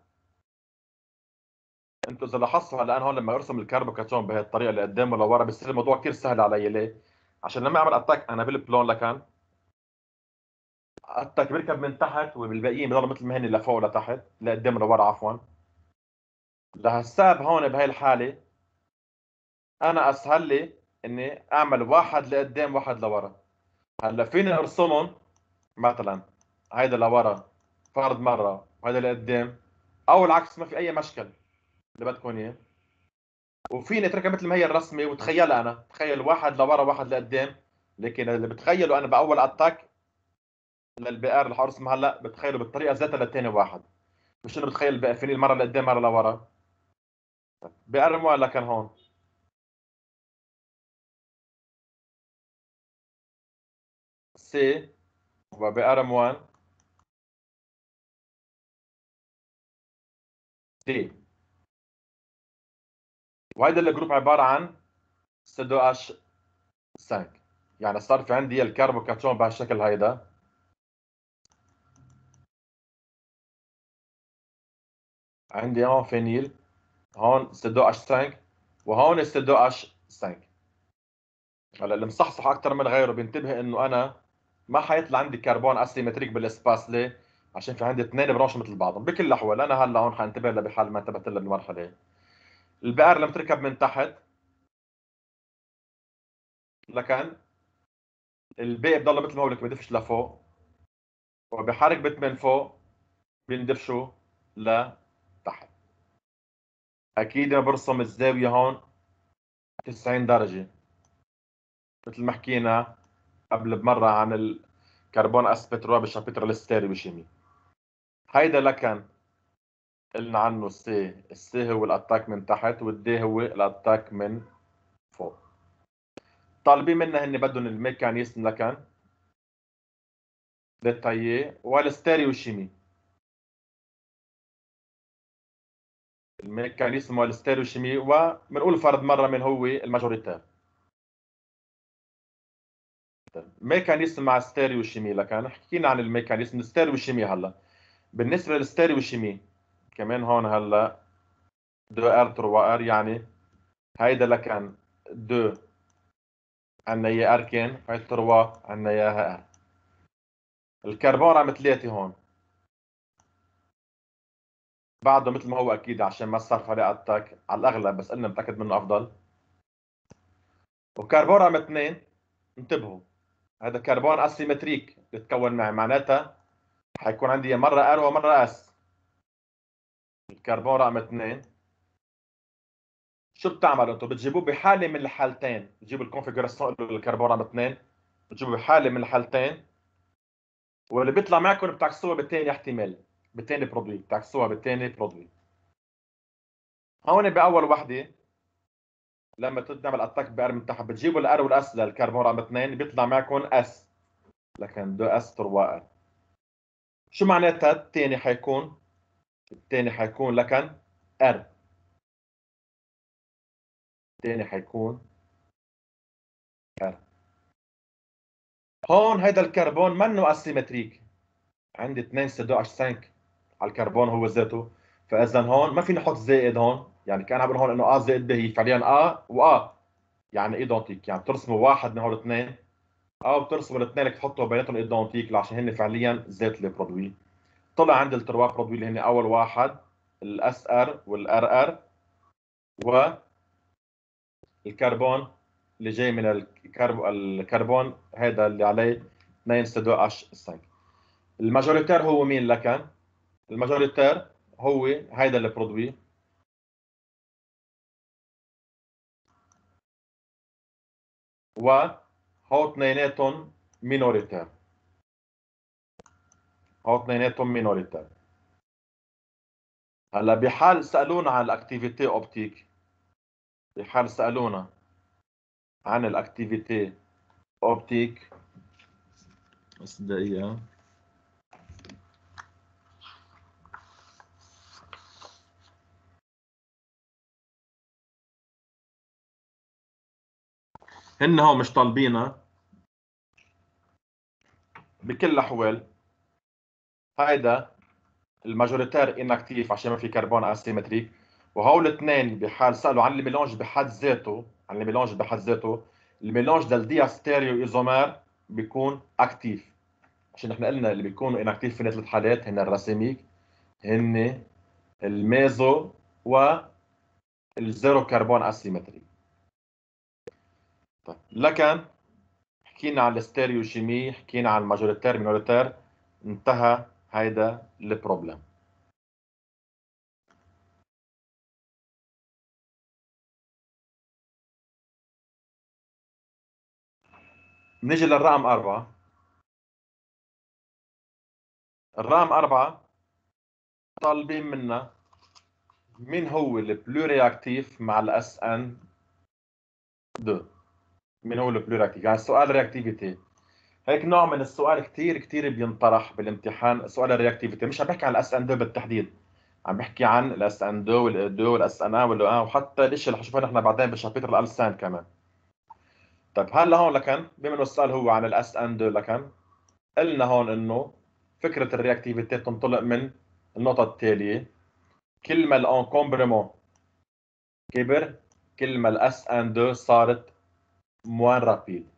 انتوا اذا لاحظتوا هلا انا هون لما ارسم الكربوكاتيون بهي الطريقه اللي قدام ولورا بصير الموضوع كثير سهل علي. ليه؟ عشان لما اعمل اتاك انا بالبلون لكان اتاك بيركب من تحت والباقيين بضلوا مثل ما هن لفوق ولتحت، لقدام ولورا عفوا. لهالسبب هون بهي الحاله انا اسهل لي اني اعمل واحد لقدام واحد لورا. هلا فيني ارسمهم مثلا هيدا لورا فرض مره وهيدا لقدام، او العكس، ما في اي مشكل اللي بدكم اياه. وفيني اتركها مثل ما هي الرسمه وتخيلها انا، تخيل واحد لورا واحد لقدام. لكن اللي بتخيله انا باول اتاك للبي ار اللي حارسمها هلا بتخيله بالطريقه ذاتها للثاني واحد، مش انه بتخيل بقى فيني المره لقدام مره لورا. بي ار مو كان هون سي وبي ار 1 دي، وهيدا الجروب عباره عن سدو اش 5. يعني صار في عندي الكربوكاتيون بهالشكل هيدا، عندي هون فينيل، هون سدو اش 5 وهون سدو اش 5. هلا اللي مصحصح اكثر من غيره بينتبه انه انا ما حيطلع عندي كربون اسيمتريك بالاسباس. ليه؟ عشان في عندي اثنين برانش مثل بعضهم. بكل الاحوال انا هلا هون حانتبه لها بحال ما انتبهت لها بالمرحله. البقر لما تركب من تحت لكن الباقي بضل مثل ما هو، لك بدفش لفوق، وبحرك من فوق بندفشوا لتحت. اكيد انا برسم الزاويه هون 90 درجه، مثل ما حكينا قبل بمره عن الكربون اسبتروا بالشابتر الستيريوشيمي. هيدا لكن قلنا عنه السي هو الاتاك من تحت، والدي هو الاتاك من فوق. طالبين منا هن بدهم الميكانيزم لكن ديتاييه والستيريوشيمي. الميكانيزم والستيريوشيمي، وبنقول فرض مره من هو الماجوريتير. ميكانيزم مع ستيريوشيمي لكن حكينا عن الميكانيزم الستيريوشيمي. هلا بالنسبه للستيريوشيمي كمان هون هلا 2 ار 3 ار، يعني هيدا لكن 2 عنا اياه اركان، هاي 3 عنا اياها ار. الكربون عم 3 هون بعده مثل ما هو اكيد عشان ما صار عليه اتاك على الاغلب، بس قلنا متاكد منه افضل. وكربون عم 2، انتبهوا هذا كربون اسيمتريك بتتكون معي، معناتها حيكون عندي مره ار ومره اس. الكربون رقم 2 شو بتعملوا انتم؟ بتجيبوه بحاله من الحالتين، بتجيبوا الكونفيجراسيون للكربون رقم 2 بتجيبوه بحاله من الحالتين، واللي بيطلع معكم بتعكسوها بالثاني احتمال، بالثاني برودوي، بتعكسوها بالثاني برودوي. هون باول وحده لما تعمل اتاك بار من تحت بتجيبوا الار والاس للكربون رقم 2 بيطلع معكم اس، لكن 2 اس 3 ار. شو معناتها؟ الثاني حيكون لكن ار، الثاني حيكون ار. هون هيدا الكربون منه اسيمتريك، عندي 2 سي 2 اتش 5 على الكربون هو ذاته، فاذا هون ما في نحط زائد هون، يعني كان عم بقول هون انه زائد ب هي فعليا يعني ايدونتيك، يعني بترسموا واحد من هول الاثنين او بترسموا الاثنين لك تحطوا بيناتهم ايدونتيك عشان هن فعليا ذات البرودوي. طلع عندي التروا برودوي اللي هن اول واحد الاس ار والار ار، والكربون اللي جاي من الكربون هذا اللي عليه 2 سي 2 اتش 5. الماجوريتير هو مين لكن؟ الماجوريتير هو هيدا البرودوي، وهو اثنيناتهم مينوريتير، هو اثنيناتهم مينوريتير. هلا بحال سالونا عن الاكتيفيتي اوبتيك، بحال سالونا عن الاكتيفيتي اوبتيك، بس دقيقة. هن هو مش طالبينها بكل الاحوال. هيدا الماجوريتير انكتيف عشان ما في كربون اسيمتريك، وهول الاثنين بحال سالوا عن الميلانج بحد ذاته، الميلانج للدياستيريو ايزومر بيكون اكتيف. عشان احنا قلنا اللي بيكونوا انكتيف في ثلاث حالات هن الراسيميك، هن الميزو والزيرو كربون اسيمتري. طيب لكن حكينا عن الستيريوشيمي، حكينا عن الماجوريتير مينوريتير، انتهى هيدا البروبلم. بنيجي للرقم 4. الرقم 4 طالبين منا مين هو البلو رياكتيف مع الاس ان 2. مين هو البلو رياكتيف؟ يعني السؤال رياكتيفيتي، هيك نوع من السؤال كثير كثير بينطرح بالامتحان، سؤال الرياكتيفيتي. مش عم بحكي عن الاس ان 2 بالتحديد، عم بحكي عن الاس ان 2 والاي 2 والاس ان ا والاو، وحتى الشيء اللي حنشوفه نحن بعدين بشابتر الالسان كمان. طيب هلا هون لكن بما انه السؤال هو عن الاس ان 2 لكن قلنا هون انه فكره الرياكتيفيتي تنطلق من النقطه التاليه: كل ما الانكومبرمون كبر كل ما الاس ان 2 صارت موان رابيد.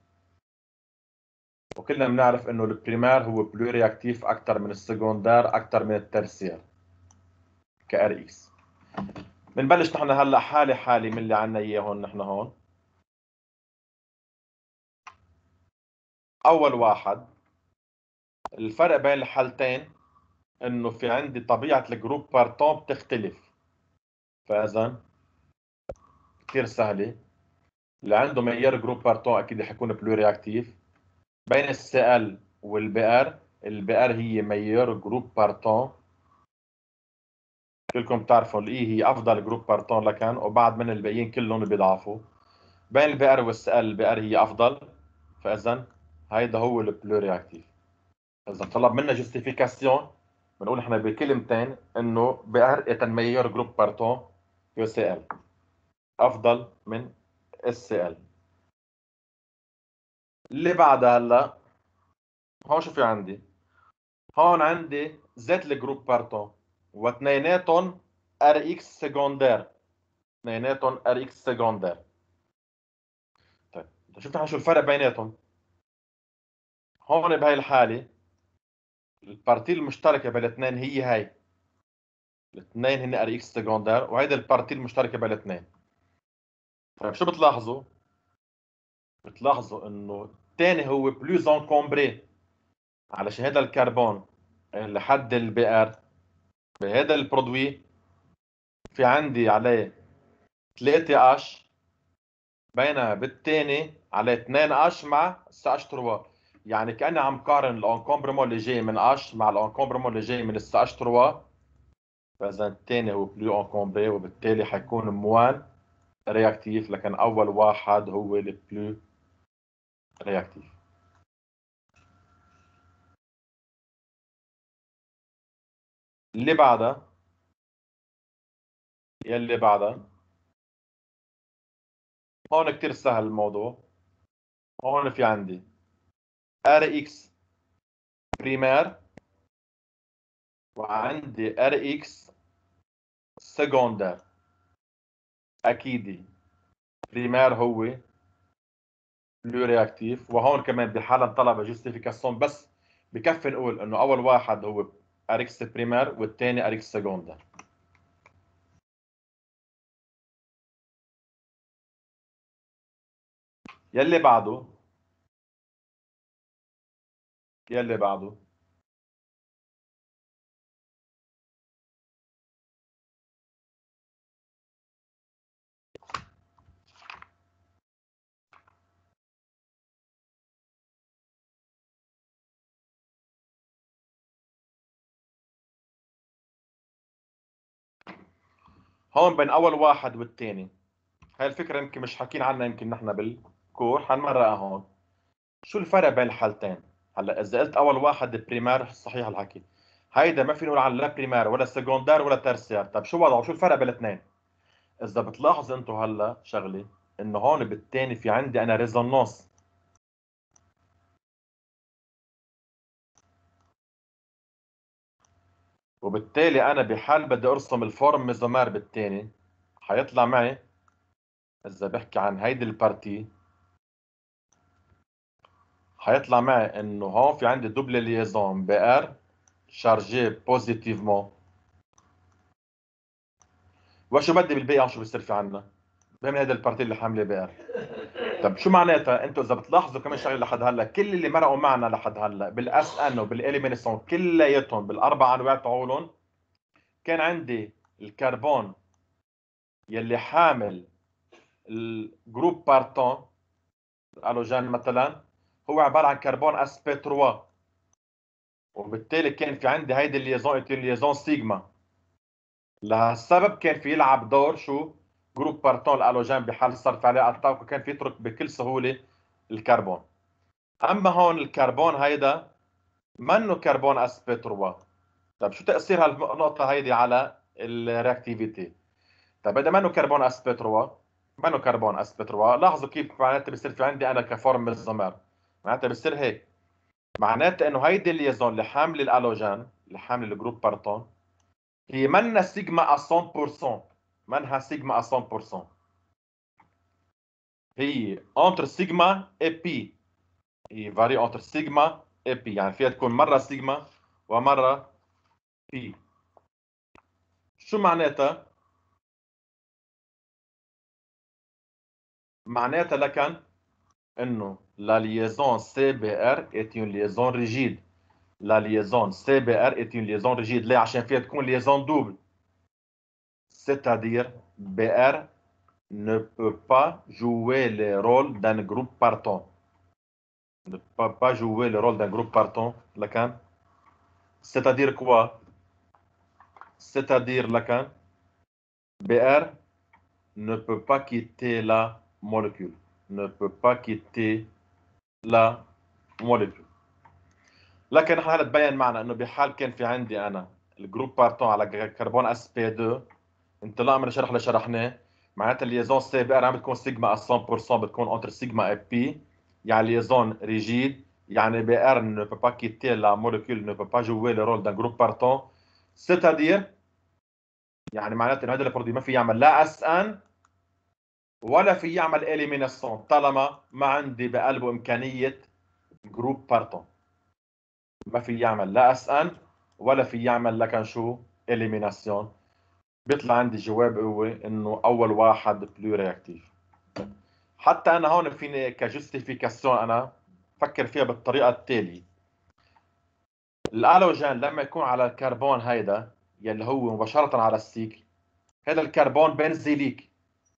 وكلنا بنعرف انه البريمير هو بلو رياكتيف اكثر من السكوندار، اكثر من الترسير كار اكس. بنبلش نحن هلا حاله حاله من اللي عندنا اياه هون. نحن هون اول واحد الفرق بين الحالتين انه في عندي طبيعه الجروب بارتون بتختلف. فاذا كثير سهله، اللي عنده معيار جروب بارتون اكيد حيكون بلو رياكتيف. بين السي ال والبي ار، البي ار هي معيار جروب بارتون، كلكم بتعرفوا الاي هي افضل جروب بارتون لكان، وبعد من الباقيين كلهم بيضعفوا. بين البي ار والسي ال، البي ار هي افضل، فاذا هيدا هو البلو رياكتيف. اذا طلب منا جوستيفيكاسيون بنقول احنا بكلمتين انه بي ار est un meilleur groupe partant que CL، افضل من السي ال. اللي بعدها هلا، هون شو في عندي؟ هون عندي زيت الجروب بارتون واثنيناتهم ار اكس سكوندير، اثنيناتهم ار اكس سكوندير. طيب انت شفت شو الفرق بيناتهم؟ هون بهي الحاله البارتي المشتركه بين الاثنين هي هاي، الاثنين هن ار اكس سكوندير، وهيدي البارتي المشتركه بين الاثنين. طيب شو بتلاحظوا؟ بتلاحظوا انه الثاني هو بلوز انكومبري، علشان هذا الكربون لحد البي ار بهذا البرودوي في عندي عليه 3 اش، بينما بالثاني عليه 2 اش مع 16 3. يعني كاني عم قارن الانكومبرمون اللي جاي من اش مع الانكومبرمون اللي جاي من 16 3. فاذا الثاني هو بلو انكومبري، وبالتالي حيكون موان رياكتيف، لكن اول واحد هو البلو رياكتيف. اللي بعدها، يلي بعدها، هون كتير سهل الموضوع. هون في عندي ار اكس بريمير وعندي ار اكس سكوندير. اكيد بريمير هو بلو رياكتيف، وهون كمان بحالة طلب جوستيفيكاسيون بس بكفي نقول انه اول واحد هو ار اكس بريمير والثاني ار اكس سكوندير. يلي بعده، يلي بعده هون بين اول واحد والثاني. هاي الفكره يمكن مش حاكين عنها يمكن نحن بالكور، حنمرقها هون. شو الفرق بين الحالتين؟ هلا اذا قلت اول واحد بريمير صحيح الحكي، هيدا ما في نقول عن لا بريمير ولا سكوندير ولا ترسير. طيب شو وضعه؟ شو الفرق بين الاثنين؟ اذا بتلاحظ انتم هلا شغله، انه هون بالثاني في عندي انا ريزونانس، وبالتالي انا بحال بدي ارسم الفورم ميزومير بالثاني حيطلع معي، اذا بحكي عن هيدي البارتي حيطلع معي انه هون في عندي دوبل ليزون بي ار شارجي بوزيتيفمون. وشو بدي بالباقي شو بصير في عنا؟ بهم هيدا البارتي اللي حامله بي ار. طب شو معناتها؟ انتم اذا بتلاحظوا كمان شغله لحد هلا، كل اللي مرقوا معنا لحد هلا بالاس ان وبالاليمينيسون كلياتهم بالاربع انواع تاعولهم كان عندي الكربون يلي حامل الجروب بارتون الالوجين مثلا هو عباره عن كربون اس بي 3، وبالتالي كان في عندي هيدي الليزون ليزون سيجما. لهالسبب كان في يلعب دور شو؟ جروب بارتون الالوجين بحال صرف عليه الطاقه كان في يترك بكل سهوله الكربون. اما هون الكربون هيدا منه كربون اس بي 3. طيب شو تاثير هالنقطه هيدي على الرياكتيفيتي؟ طيب اذا منه كربون اس بي 3، منه كربون اس بي 3، لاحظوا كيف معناتها بصير في عندي انا كفورم ميزومير. معناتها بصير هيك، معناتها انه هيدي الليزون اللي حامله الالوجين اللي حامله الجروب بارتون هي منا سيجما 100%، منها سيجما 100%، هي انتر سيجما اي بي، هي فاري انتر سيجما اي بي، يعني فيها تكون مره سيجما ومره بي. شو معناتها؟ معناتها لكن انه la liaison CBR est une liaison rigide. La liaison CBR est une liaison rigide. ليه؟ عشان فيها تكون liaison double. C'est-à-dire BR ne peut pas jouer le rôle d'un groupe partant. Ne peut pas jouer le rôle d'un groupe partant. لكن c'est-à-dire quoi? C'est-à-dire لكن BR ne peut pas quitter la molécule. Ne peut pas quitter la molécule. لكن نحن هلا تبين معنا انه بحال كان في عندي انا الجروب بارتون على كربون اس بي 2 انطلاقا من الشرح اللي شرحناه، معناتها الليزون سي بي ار عم بتكون سيجما 100% بتكون انتر سيجما اي بي، يعني ليزون ريجيد، يعني بي ار ne peut pas quitter la molécule, ne peut pas jouer le rôle d'un groupe partant. c'est-à-dire يعني معناتها انه هذا البرودوي ما في يعمل لا اس ان ولا في يعمل اليميناسيون طالما ما عندي بقلبه امكانيه جروب بارتون. ما في يعمل لا اس ان ولا في يعمل لكن شو اليميناسيون. بيطلع عندي جواب هو انه اول واحد بلو رياكتيف. حتى انا هون فيني كجستيفيكاسيون انا فكر فيها بالطريقه التاليه. الالوجين لما يكون على الكربون هيدا يلي هو مباشره على السيكل، هذا الكربون بنزيليك،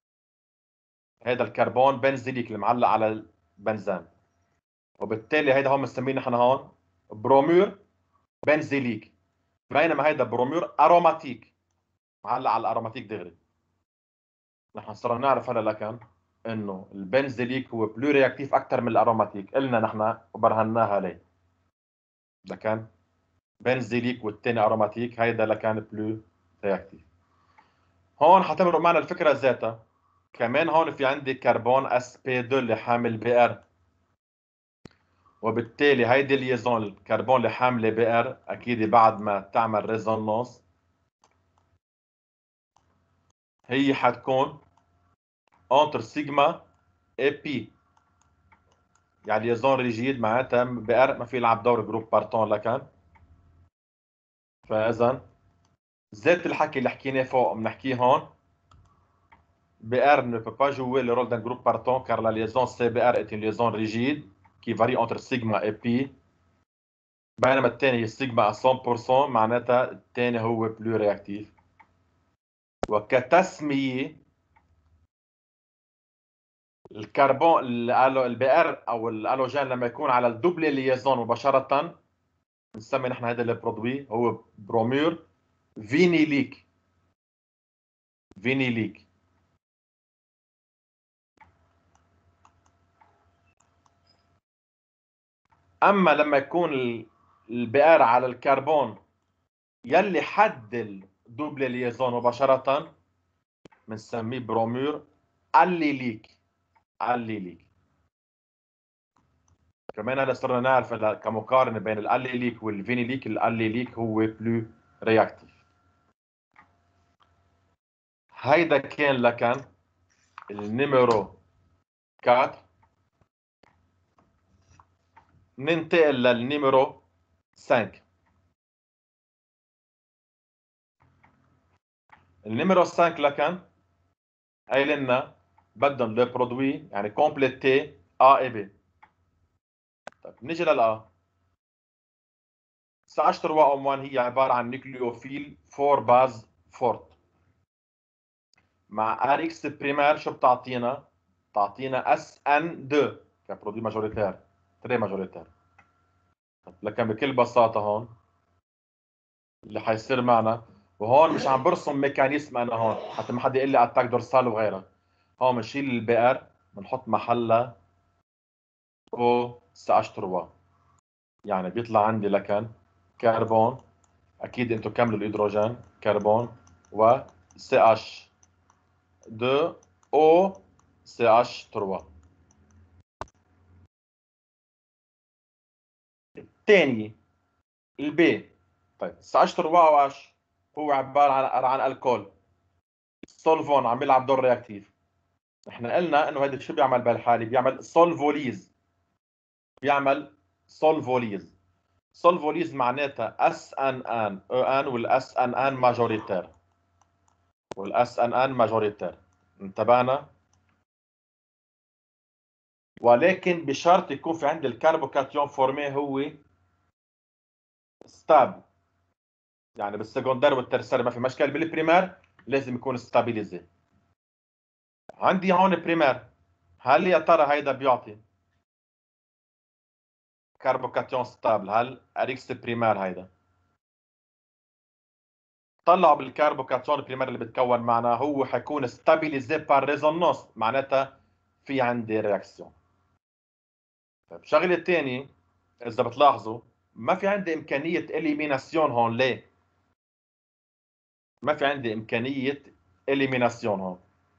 هذا الكربون بنزيليك المعلق على البنزين، وبالتالي هيدا هون بنسميه نحن هون برومير بنزيليك، بينما هيدا برومير اروماتيك معلق على الاروماتيك دغري. نحن صرنا نعرف هلا لكن انه البنزيليك هو بلو رياكتيف اكثر من الاروماتيك، قلنا نحن وبرهناها ليه. لكن بنزيليك والثاني اروماتيك، هيدا لكان بلو رياكتيف. هون حتمرق معنا الفكره ذاتها. كمان هون في عندي كربون اس بي 2 اللي حامل بي ار، وبالتالي هيدي الليزون الكربون اللي حامله بي ار اكيد بعد ما تعمل ريزونانس هي حتكون انتر سيجما اي بي، يعني ليزون ريجيد معناتها بي ار ما في يلعب دور جروب بارتون. لكن فاذا ذات الحكي اللي حكيناه فوق بنحكيه هون. BR ne peut pas jouer le rôle d'un groupe partant car la liaison CBR est une liaison rigide qui varie entre sigma et pi. بينما الثاني هي sigma à 100%، معناتها الثاني هو بلو رياكتيف. وكتسمية الكربون البي ار او الالوجين لما يكون على الدوبل ليزون مباشرة بنسمي نحن هذا البرودوي هو برومير فينيليك. فينيليك. اما لما يكون البي ار على الكربون يلي حد الدوبل ليزون مباشرة بنسميه برومير الليليك. الليليك. كمان هذا صرنا نعرف كمقارنة بين الليليك والفينيليك، الليليك هو بلو رياكتيف. هيدا كان لكن النيميرو 4. ننتقل للنيميرو 5. النيميرو 5 لكن قايل لنا بدهم لو برودوي يعني كومبليتي A et B. طيب نيجي للA. 19 3 1 هي عبارة عن نيوكليوفيل 4 باز فورت مع ار اكس بريمير. شو بتعطينا؟ بتعطينا اس ان 2 كبرودوي ماجوريتير تري ماجوريتير. لكن بكل بساطة هون اللي حيصير معنا، وهون مش عم برسم ميكانيزم انا هون حتى ما حدا يقول لي اتاك دورسال وغيرها. هون بنشيل البي ار بنحط محلها او سي اتش 3، يعني بيطلع عندي لكن كربون، اكيد انتم كملوا الهيدروجين، كربون و سي اتش 2 او سي اتش 3. الثانية البي. طيب سي اتش 3 او اتش هو عبارة عن الكول سولفون عم بيلعب دور رياكتيف. احنا قلنا انه هذا شو بيعمل بالحالة؟ بيعمل سولفوليز. بيعمل سولفوليز. سولفوليز معناتها اس ان ان او ان، والاس ان ان ماجوريتير، والاس ان ان ماجوريتير. انتبهنا؟ ولكن بشرط يكون في عندي الكربوكاتيون فورمي هو ستابل. يعني بالسكندري والترسري ما في مشكله، بالبريمير لازم يكون ستابيليزي. عندي هون بريمير، هل يا ترى هيدا بيعطي كربوكاتيون ستابل؟ هل اريكس بريمير هيدا طلعوا بالكربوكاتيون بريمير اللي بتكون معنا هو حيكون ستابيليزي بار ريزونانس، معناتها في عندي رياكسيون. طيب شغله ثانيه، اذا بتلاحظوا ما في عندي امكانيه اليميناسيون هون. ليه ما في عندي امكانيه اليميناسيون هون؟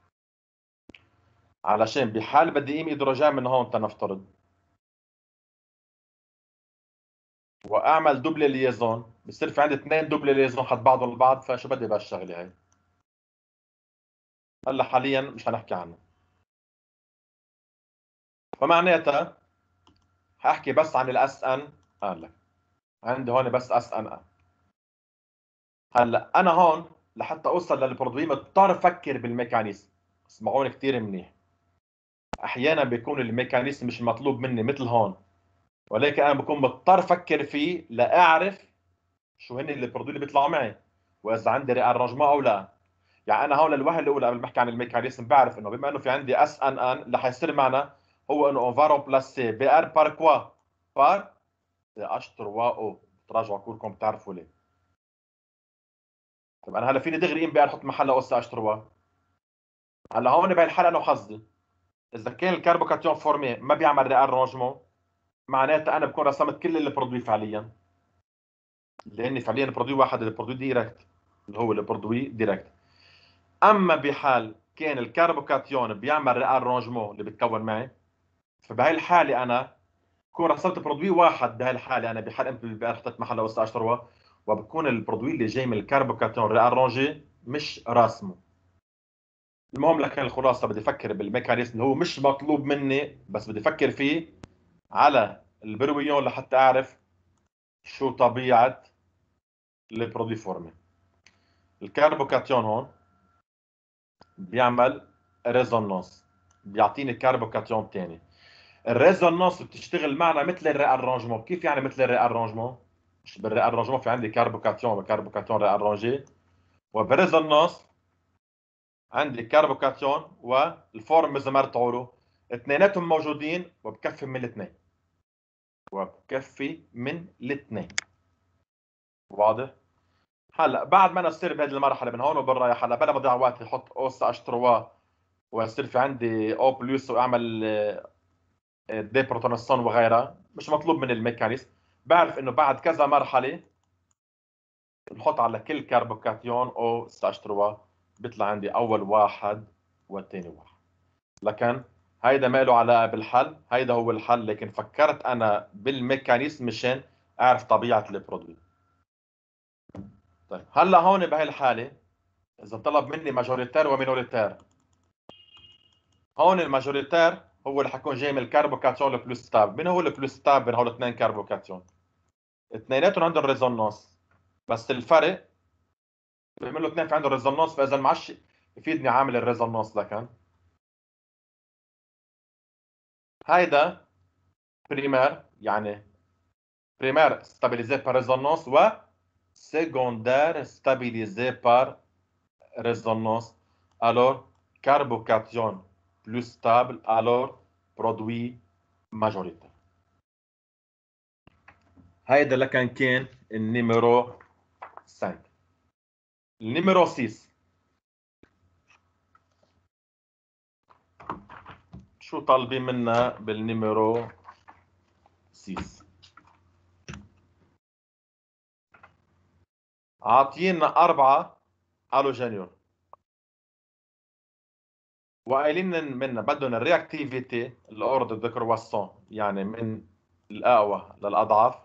علشان بحال بدي اقيم هيدروجين من هون تنفترض واعمل دوبل ليزون، بصير في عندي اثنين دوبل ليزون حد بعضهم البعض، فشو بدي بهالشغله هي؟ هلا حاليا مش هنحكي عنه. فمعناتها هحكي بس عن الاس ان. قال لك عندي هون بس اس ان. هلا انا هون لحتى اوصل للبرودوي مضطر افكر بالميكانيزم. اسمعوني كثير منيح، احيانا بيكون الميكانيزم مش مطلوب مني مثل هون، ولكن انا بكون مضطر افكر فيه لاعرف شو هن البرودوي اللي بيطلعوا معي، واذا عندي ريارانجمون او لا. يعني انا هون الوهله الاولى قبل ما احكي عن الميكانيزم بعرف انه بما انه في عندي اس ان ان اللي حيصير معنا هو انه اون فا رومبلاسي بي ار بار كوا؟ بار اش 3 او. تراجعوا كلكم بتعرفوا ليه. طيب انا هلا فيني دغري ام بي ار احط محلها اس اش 3. هلا هون بهالحاله انا وحظي اذا كان الكربوكاتيون فورمي ما بيعمل ريارانجمون، معناتها انا بكون رسمت كل البرودوي فعليا، لاني فعليا البرودوي واحد، البرودوي ديركت اللي هو البرودوي ديركت. اما بحال كان الكربوكاتيون بيعمل ريارانجمون اللي بتكون معي، فبهي الحاله انا بكون رسمت برودوي واحد. بهي الحاله انا بحال امتى اللي حطيت محله اس 10، وبكون البرودوي اللي جاي من الكربوكاتيون ريارانجي مش راسمه. المهم لكن الخلاصه بدي افكر بالميكانيزم اللي هو مش مطلوب مني، بس بدي افكر فيه على البرويون لحتى اعرف شو طبيعه البرودوي فورمي. الكربوكاتيون هون بيعمل ريزونانس، بيعطيني كربوكاتيون ثاني. الريزونانس بتشتغل معنا مثل الريارانجمون. كيف يعني مثل الريارانجمون؟ مش بالريارانجمون في عندي كربوكاتيون وكربوكاتيون ريارانجي، وبالريزونانس عندي كربوكاتيون والفورم مثل ما ارتعوا اثنيناتهم موجودين، وبكفي من الاثنين. وبكفي من الاثنين. واضح؟ هلا بعد ما انا اصير بهذه المرحله من هون وبالرايح، هلا بلا ما اضيع وقت احط او اس اتش 3 ويصير في عندي او بلس واعمل دي بروتونستون وغيرها، مش مطلوب من الميكانيزم. بعرف انه بعد كذا مرحله نحط على كل كربوكاتيون او اس اتش 3 بيطلع عندي اول واحد والثاني واحد. لكن هيدا ما له علاقه بالحل، هيدا هو الحل، لكن فكرت انا بالميكانيزم مشان اعرف طبيعه البرودوي. طيب هلا هون بهي الحاله اذا طلب مني ماجوريتير ومينوريتير، هون الماجوريتير هو اللي حيكون جاي من الكربوكاتيون البلوس ستاب. مين هو البلوس ستاب بين هول الاثنين كربوكاتيون؟ اثنيناتهم عندهم ريزونانس، بس الفرق بيعملوا اثنين في عندهم ريزونانس، فاذا معش يفيدني عامل الريزونانس. لكن هيدا بريمير، يعني بريمير ستابيليزي بار ريزونانس و سيكوندير ستابيليزي بار ريزونانس. alors carbocation plus stable, alors produit majoritaire. هيدا لكن كان النيميرو 5. النيميرو 6 شو طالبين منا بالنيميرو 6؟ عاطينا 4 الوجينيور وقايلين منا بدهم الرياكتيفيتي الاوردر دو كرواسون، يعني من الاقوى للاضعف،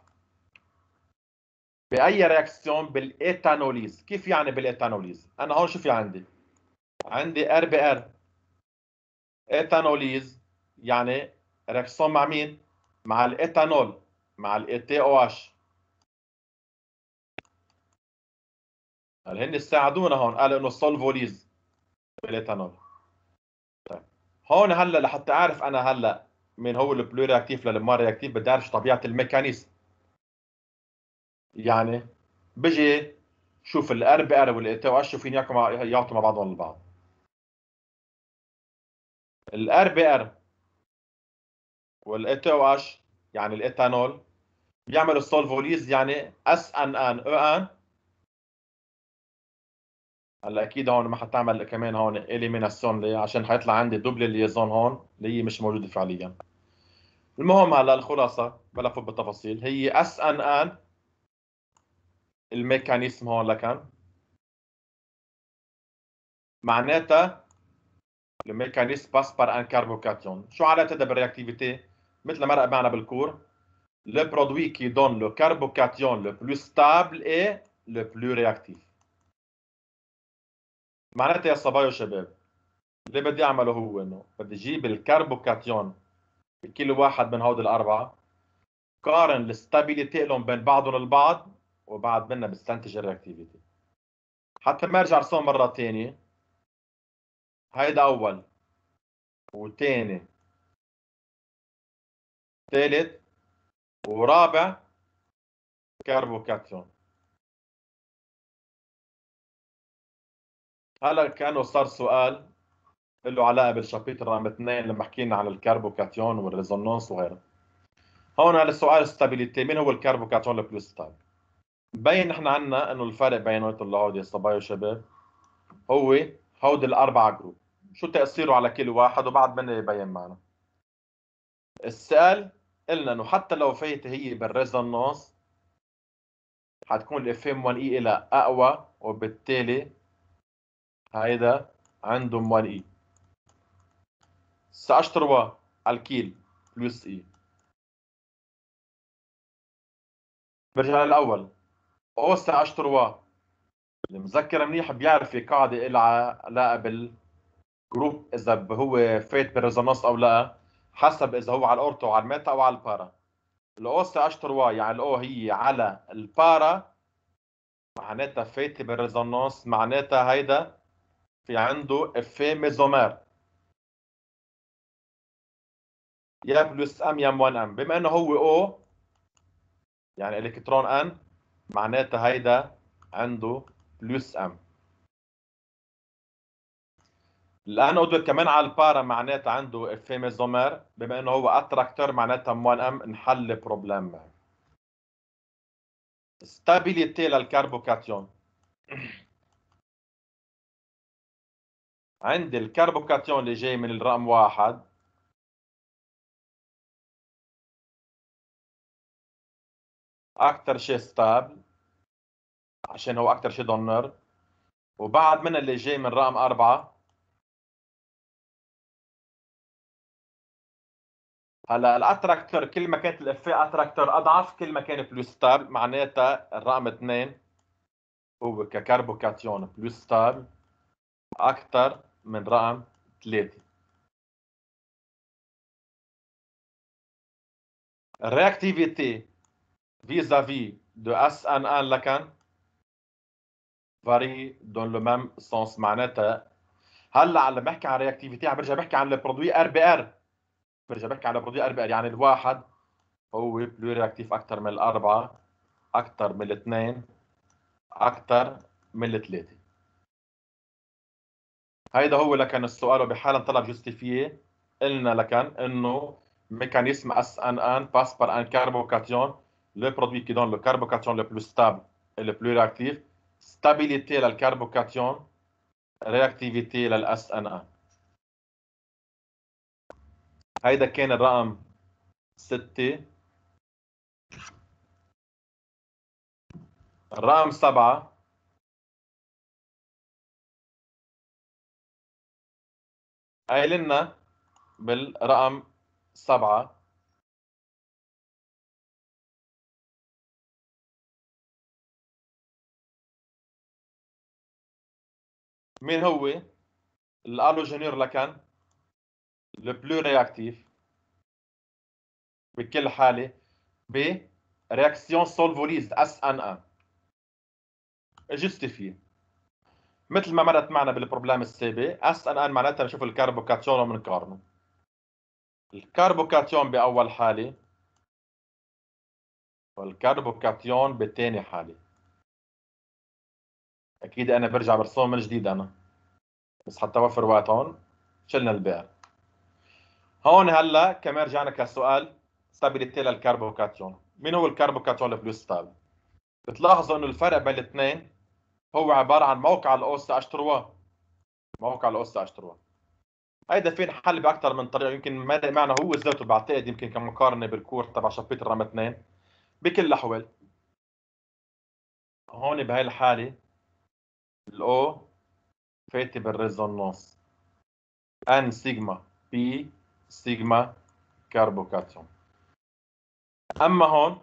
باي رياكسيون بالايثانوليز. كيف يعني بالايثانوليز؟ انا هون شو في عندي؟ عندي ار بي ار ايثانوليز، يعني رياكسيون مع مين؟ مع الايثانول، مع الاي تي او اتش. هن ساعدونا هون، قالوا انه سولفوليز بالايثانول. طيب هون هلا لحتى اعرف انا هلا مين هو البلو رياكتيف للما رياكتيف، بدي اعرف طبيعه الميكانيزم. يعني بيجي شوف الار بي ار والاي تي او اتش فين يعطوا مع بعضهم البعض. الار بي ار والاي تي او اتش يعني الايثانول بيعملوا سولفوليز، يعني اس ان ان او ان. هلا اكيد هون ما حتعمل كمان هون اليميناسيون ليه، عشان حيطلع عندي دوبل ليزون هون اللي هي مش موجوده فعليا. المهم هلا الخلاصه بلا فوت بالتفاصيل، هي اس ان ان. الميكانيزم هون لكن معناتها الميكانيزم باس بار ان كاربوكاتيون. شو علاقتها بالرياكتيفيتي؟ مثل ما معنا بالكور، le produit qui donne le carbocation le plus stable est le plus réactif. معناتها يا صبايا وشباب، اللي بدي اعمله هو انه بدي اجيب الكربوكاتيون بكل واحد من هودي الاربعه، قارن الستابيليتي لهم بين بعضهم البعض، وبعد منها بستنتج الرياكتيفيتي. حتى ما ارجع ارسم مره ثانيه، هيدا اول وثاني ثالث ورابع كربوكاتيون. هلا كانه صار سؤال له علاقه بالشابتر رقم 2 لما حكينا عن الكربوكاتيون والريزونانس وغيرها. هون على السؤال ستابيليتي، مين هو الكربوكاتيون البلو ستابل؟ مبين نحن عندنا انه الفرق بيناتهم لهودي الصبايا وشباب هو هودي الاربعه جروب، شو تاثيره على كل واحد وبعد منه يبين معنا. السؤال قلنا انه حتى لو فايته هي بالريزونانس حتكون الاف ام 1 اي الى اقوى، وبالتالي هيدا عندهم 1 اي. سي اتش 3 الكيل بلس اي. برجع للاول، او سي اتش 3 اللي مذكر منيح بيعرف في قاعده لها علاقه بالجروب اذا هو فات بالريزونانس او لا، حسب اذا هو على الاورتو او على الميتا او على البارا. الاو سي اتش 3 يعني الاو هي على البارا، معناتها فايته بالريزونانس، معناتها هيدا في عنده افيه ميزومير يا بلس ام يا 1 ام. بما انه هو او يعني الكترون ان، معناتها هيدا عنده بلس ام. الانود كمان على البارا معناتها عنده افيه ميزومير، بما انه هو اتراكتور معناتها 1 ام. نحل بروبلم معي. ستابيليتي للكربوكاتيون، عندي الكربوكاتيون اللي جاي من الرقم واحد اكثر شيء ستابل عشان هو اكثر شيء دونر، وبعد منها اللي جاي من رقم أربعة. هلا الاتراكتور كل ما كانت الافيه اتراكتور اضعف كل ما كان بلو ستابل، معناتها الرقم اثنين هو ككربوكاتيون بلو ستابل اكثر من رقم ثلاثة. الرياكتيفيتي vis-à-vis de SN1 لكن varie dans le même sens. معناتها هلا لما بحكي عن رياكتيفيتي عم برجع بحكي عن البرودوي ار بي ار، برجع بحكي عن البرودوي ار بي ار، يعني الواحد هو بلو رياكتيف اكثر من الاربعه، اكثر من الاثنين، اكثر من الثلاثه. هيدا هو لكن السؤال، وبحالا طلب جوستيفيي قلنا لكن انه mécanisme SN1 passe par un carbocation, le produit qui donne le carbocation le plus stable et le plus réactif. Stabilité للكربوكاتيون، réactivité للأس ان ان. هيدا كان الرقم 6. الرقم 7 قايل لنا بالرقم 7 مين هو الالوجينير لكن le plus réactif بكل حالة برياكسيون سولفوليز اس ان ان جوستيفي. مثل ما مرت معنا بالبروبلام السابق، اس ان ان معناتها بنشوف الكربوكاتيون وبنقارنه. الكربوكاتيون بأول حالة والكربوكاتيون بثاني حالة. أكيد أنا برجع برسم من جديد أنا، بس حتى وفر وقت هون شلنا الباقي. هون هلا كمان رجعنا كسؤال ستابيليتي للكربوكاتيون. مين هو الكربوكاتيون البلو ستابل؟ بتلاحظوا انه الفرق بين الاثنين هو عباره عن موقع الاوس اتش 3. موقع الاوس اتش 3 هيدا في حل باكثر من طريقه، يمكن معنا هو ذاته بعتقد يمكن كمقارنه بالكور تبع شابتر رقم 2. بكل الاحوال هون بهي الحاله الاو فاتي بالريزونانس ان سيجما بي سيجما كربوكاتيون. اما هون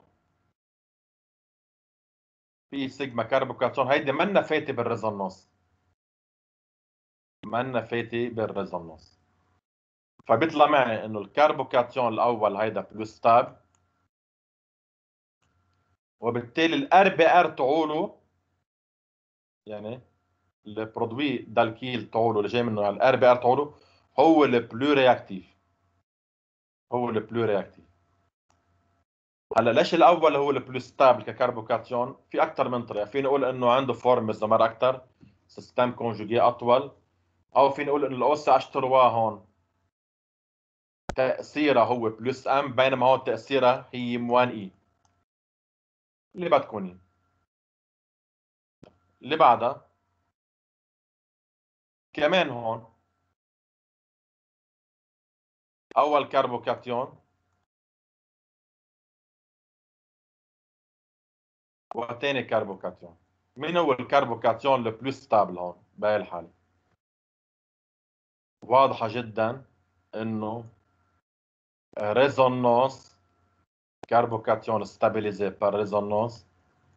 بي سيجما كربوكاتيون هيدي منا فاتي بالريزونانس، منا فاتي بالريزونانس. فبيطلع معي انه الكربوكاتيون الاول هيدا بلس تاب، وبالتالي الار بي ار تعوله، يعني البرودوي دالكيل تعوله اللي جاي منه الار بي ار تعوله هو البلو رياكتيف، هو البلو رياكتيف. هلا ليش الاول هو البلو ستابل ككربوكاتيون؟ في اكثر من طريقه. فينا نقول انه عنده فورم مستمر اكثر، سيستم كونجوجي اطول، او فينا نقول انه الاوس اتش 3 هون تاثيرها هو بلس ام، بينما هون تاثيرها هي م 1 اي. اللي بدكم اللي بعدها كمان هون اول كربوكاتيون وثاني كربوكاتيون. مين هو الكربوكاتيون البلو ستابل هون بهي الحاله؟ واضحه جدا انه ريزونانس، كربوكاتيون ستابيليزي بار ريزونانس.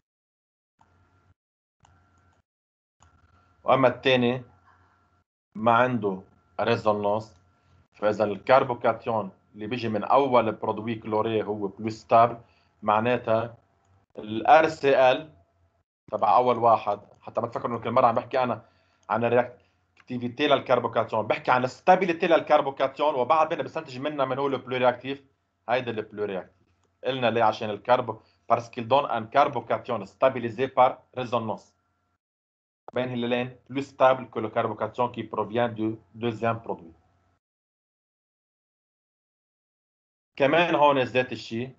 واما الثاني ما عنده ريزونانس. فاذا الكربوكاتيون اللي بيجي من اول برودوي كلوري هو بلو ستابل، معناتها الار سي ال تبع اول واحد، حتى ما تفكروا انه كل مره عم بحكي انا عن الرياكتيفيتي للكربوكاتيون، بحكي عن الستابيليتي للكربوكاتيون، وبعد بينا بستنتج منها من هو البلو رياكتيف. هيدا البلو رياكتيف. قلنا ليه؟ عشان الكربو باسكيل دون ان كربوكاتيون ستابيليزي بار ريزونانس بين هلالين بلو ستابل que le carbocation qui provient du deuxième produit. كمان هون ذات الشيء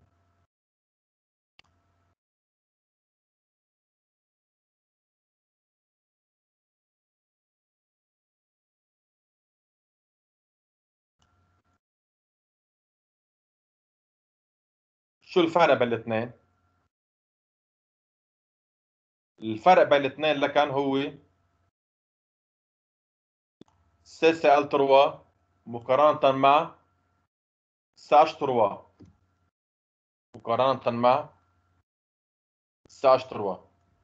شو الفرق بين الاثنين؟ الفرق بين الاثنين لكن هو سي سي ال 3 مقارنة مع سي اتش 3، مقارنة مع سي اتش 3.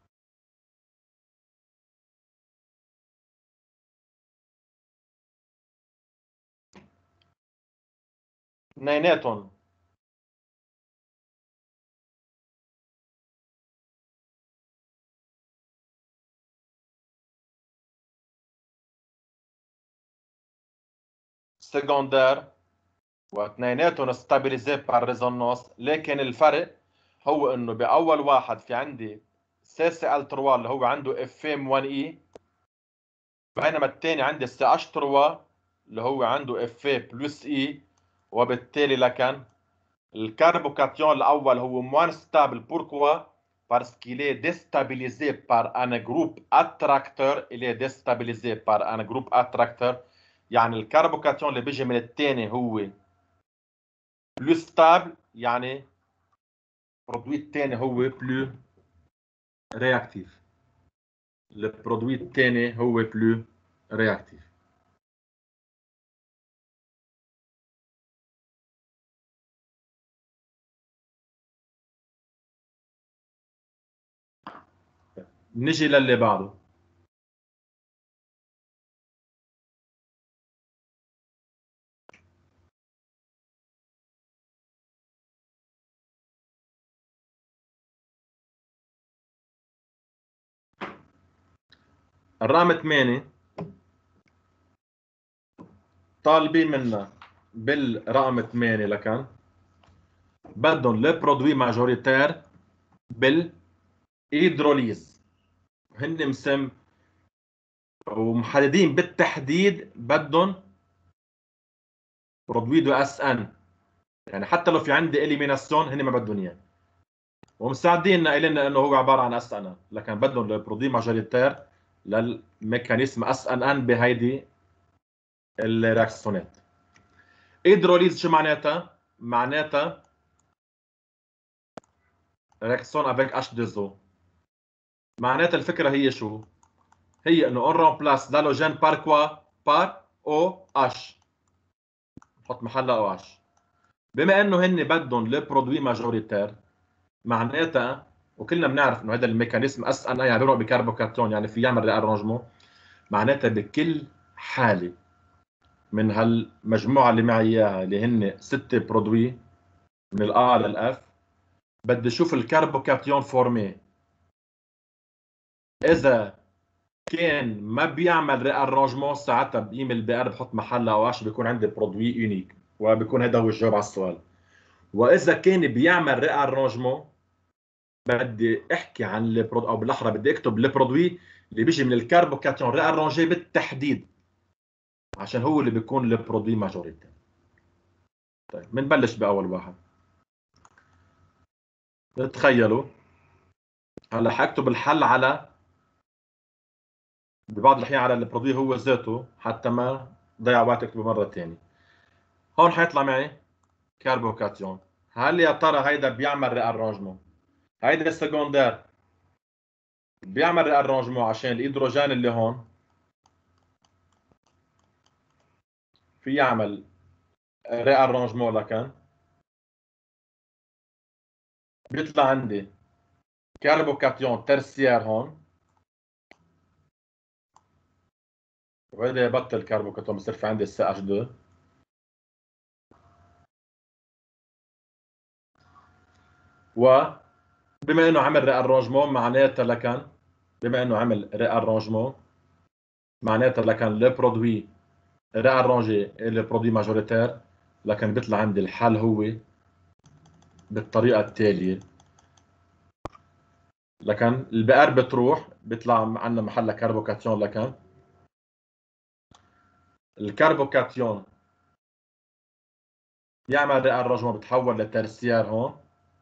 اثنيناتهم سكوندير واثنيناتهم ستابيليزي بار ريزونانس، لكن الفرق هو انه باول واحد في عندي سي سي ال 3 اللي هو عنده اف ام 1 اي، بينما الثاني عندي سي اتش 3 اللي هو عنده اف اي بلس اي. وبالتالي لكن الكربوكاتيون الاول هو موان ستابل. بوركوا؟ parce qu'il est déstabilisé par un groupe attracteur. il est déstabilisé par un groupe attracteur. يعني الكربوكاتيون اللي بيجي من الثاني هو بلو ستابل، يعني البرودوي الثاني هو بلو رياكتيف. البرودوي الثاني هو بلو رياكتيف. نجي للي بعده. الرقم 8 طالبين منا بالرقم 8 لكان بدهم لو برودوي ماجوريتير بالايدروليز. هن مسم ومحددين بالتحديد بدهم برودوي دو اس ان، يعني حتى لو في عندي اليميناسيون هن ما بدهم اياه، ومساعديننا قايلين انه هو عباره عن اس ان ان، لكن بدهم البرودوي ماجوريتير للميكانيزم اس ان ان بهيدي الرياكسيونات. هيدروليز شو معناتها؟ معناتها رياكسيون افيك اتش 2 او. معناتها الفكره هي شو؟ هي انه اون رومبلاس دالوجين بار كوا؟ بار او اتش، نحط محلها او اتش. بما انه هن بدهم لو برودوي ماجوريتير، معناتها وكلنا بنعرف انه هذا الميكانيزم اس ان اي يعني بيروح بكربوكاتيون، يعني في يعمل ريارونجمون. معناتها بكل حاله من هالمجموعه اللي معي اياها اللي هن 6 برودوي من الA للF، بدي اشوف الكربوكاتيون فورمي. اذا كان ما بيعمل ريارونجمون ساعتها بقيم البي ار بحط محلها او اش، بيكون عندي برودوي يونيك، وبيكون هذا هو الجواب على السؤال. واذا كان بيعمل ريارونجمون بدي احكي عن البرودوي، او بالاحرى بدي اكتب البرودوي اللي بيجي من الكربوكاتيون ريارونجي بالتحديد، عشان هو اللي بيكون البرودوي ماجوريتي. طيب بنبلش باول واحد. تخيلوا هلا حاكتب الحل على ببعض الاحيان على البرودوي هو ذاته حتى ما ضيع وقت اكتبه مره ثانيه. هون حيطلع معي كربوكاتيون. هل يا ترى هيدا بيعمل ريارونجمون؟ هيدا السكوندير بيعمل ريارونجمون عشان الهيدروجين اللي هون في يعمل ريارونجمون، لكن بيطلع عندي كربوكاتيون ترسيير هون، وهيدا يبطل كربوكاتيون بصير في عندي سي اتش 2. وبما انه عمل ريارونجمون معناتها لكن بما انه عمل ريارونجمون معناتها لكن لو برودوي ريارونجي لو برودوي ماجوريتير، لكن بيطلع عندي الحل هو بالطريقه التاليه. لكن البقر بتروح بيطلع عندنا محلها كربوكاتيون، لكن الكربوكاتيون يعمل ريارونجمون بتحول لترسيير هون،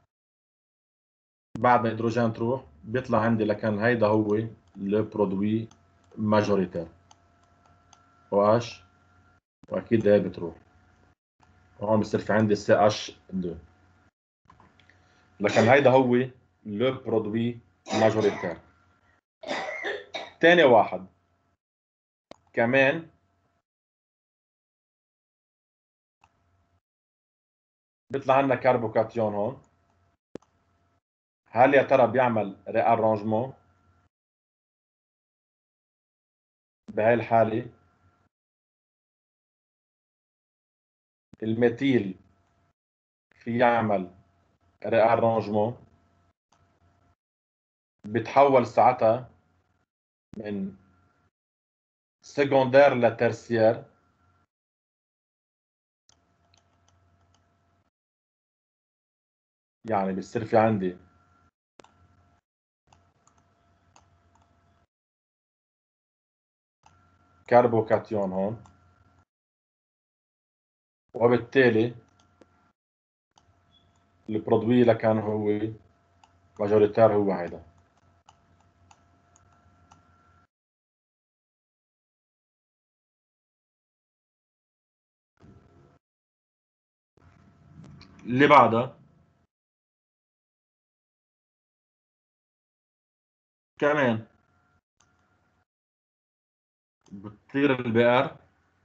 بعد ما الهيدروجين تروح بيطلع عندي لكن هيدا هو لو برودوي ماجوريتير او اش، واكيد هي بتروح وهون بصير في عندي سي اتش 2. لكن هيدا هو لو برودوي ماجوريتير. ثاني واحد كمان بيطلع عندنا كربوكاتيون هون. هل يا ترى بيعمل ريارونجمون؟ بهاي الحالة الميثيل في يعمل ريارونجمون، بتحول ساعتها من سكوندير لترسيير، يعني بصير في عندي كربوكاتيون هون، وبالتالي البرودوي لكان هو ماجوريتير هو هيدا. اللي بعدها كمان بتطير البقر،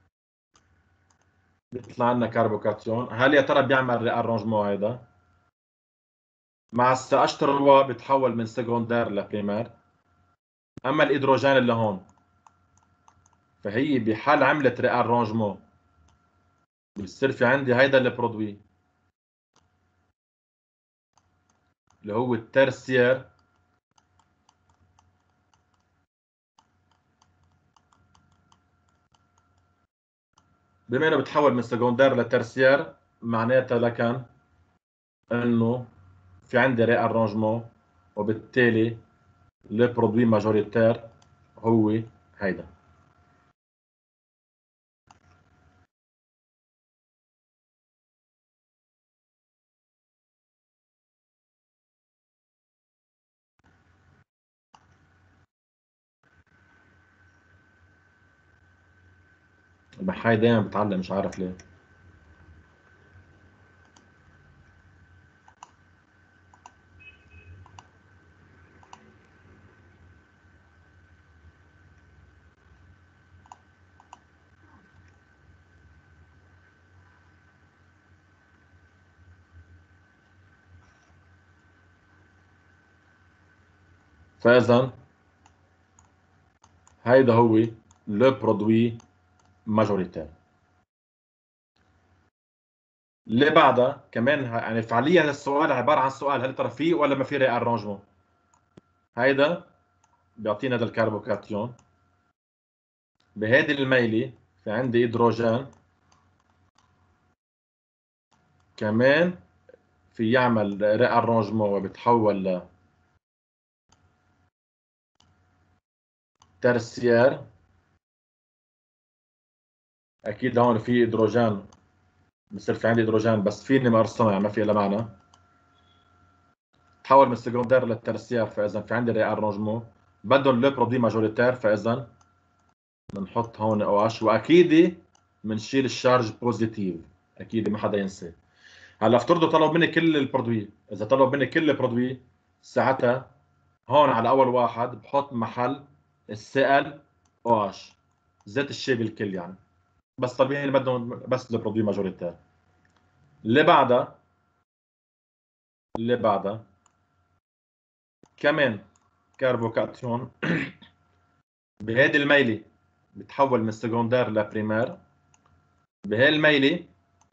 بيطلع لنا كربوكاتيون. هل يا ترى بيعمل ريارونجمون هيدا؟ مع السي 3 بيتحول من سكوندير لبريمير. اما الهيدروجين اللي هون فهي بحال عملت ريارونجمون بصير في عندي هيدا البرودوي اللي هو الترسيير، بما انه بتحول من سكوندير لترسيير معناتها لكن انه في عندي ري ارونجمون، وبالتالي لو برودوي ماجوريتير هو هيدا. بحاي دايما بتعلق مش عارف ليه. فاذا هيدا هو لو برودوي ماجوريتير. اللي بعدها كمان يعني فعليا السؤال عباره عن سؤال هل ترى في ولا ما في ري ارونجمون. هيدا بيعطينا هذا الكربوكاتيون بهيدي الميله في عندي هيدروجين كمان في يعمل ري ارونجمون وبتحول لترسيير. اكيد هون في هيدروجين، بصير في عندي هيدروجين بس فيني ما ارسمها يعني ما في لها معنى. تحول من سكوندير للترسيير، فاذا في عندي ري ارونجمون بدهم لو برودوي ماجوريتير، فاذا بنحط هون او اتش، واكيد بنشيل الشارج بوزيتيف، اكيد ما حدا ينسى. هلا افترضوا طلبوا مني كل البرودوي، اذا طلبوا مني كل البرودوي ساعتها هون على اول واحد بحط محل السي ال او اتش، زيت الشاي بالكل يعني، بس طالبين بدهم بس البرودوي ماجوريتير. اللي بعدها اللي بعدها كمان كربوكاتيون بهيدي الميله بتحول من سكوندير لبريمير. بهي الميله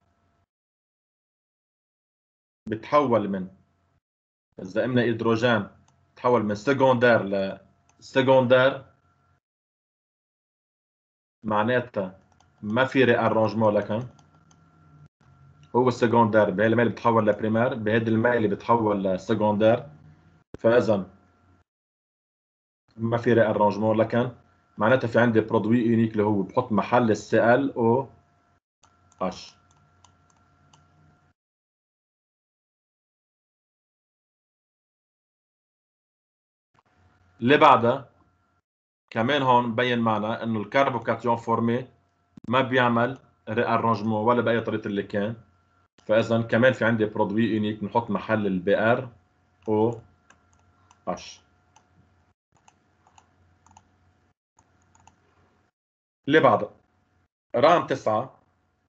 بتحول من، اذا قمنا هيدروجين بتحول من سكوندير لسكوندير، معناتها ما في ري ارونجمون لكن هو السكوندير بهي الميله بتحول لبريمير، بهيدي الميله بتحول لسكوندير، فاذا ما في ري ارونجمون لكن معناتها في عندي برودوي يونيك اللي هو بحط محل السي ال او اتش. اللي بعدها كمان هون مبين معنا انه الكربوكاتيون فورمي ما بيعمل ري ارونجمون ولا باي طريقه اللي كان، فاذا كمان في عندي برودوي يونيك بنحط محل البي ار او اتش. اللي بعدها رقم 9.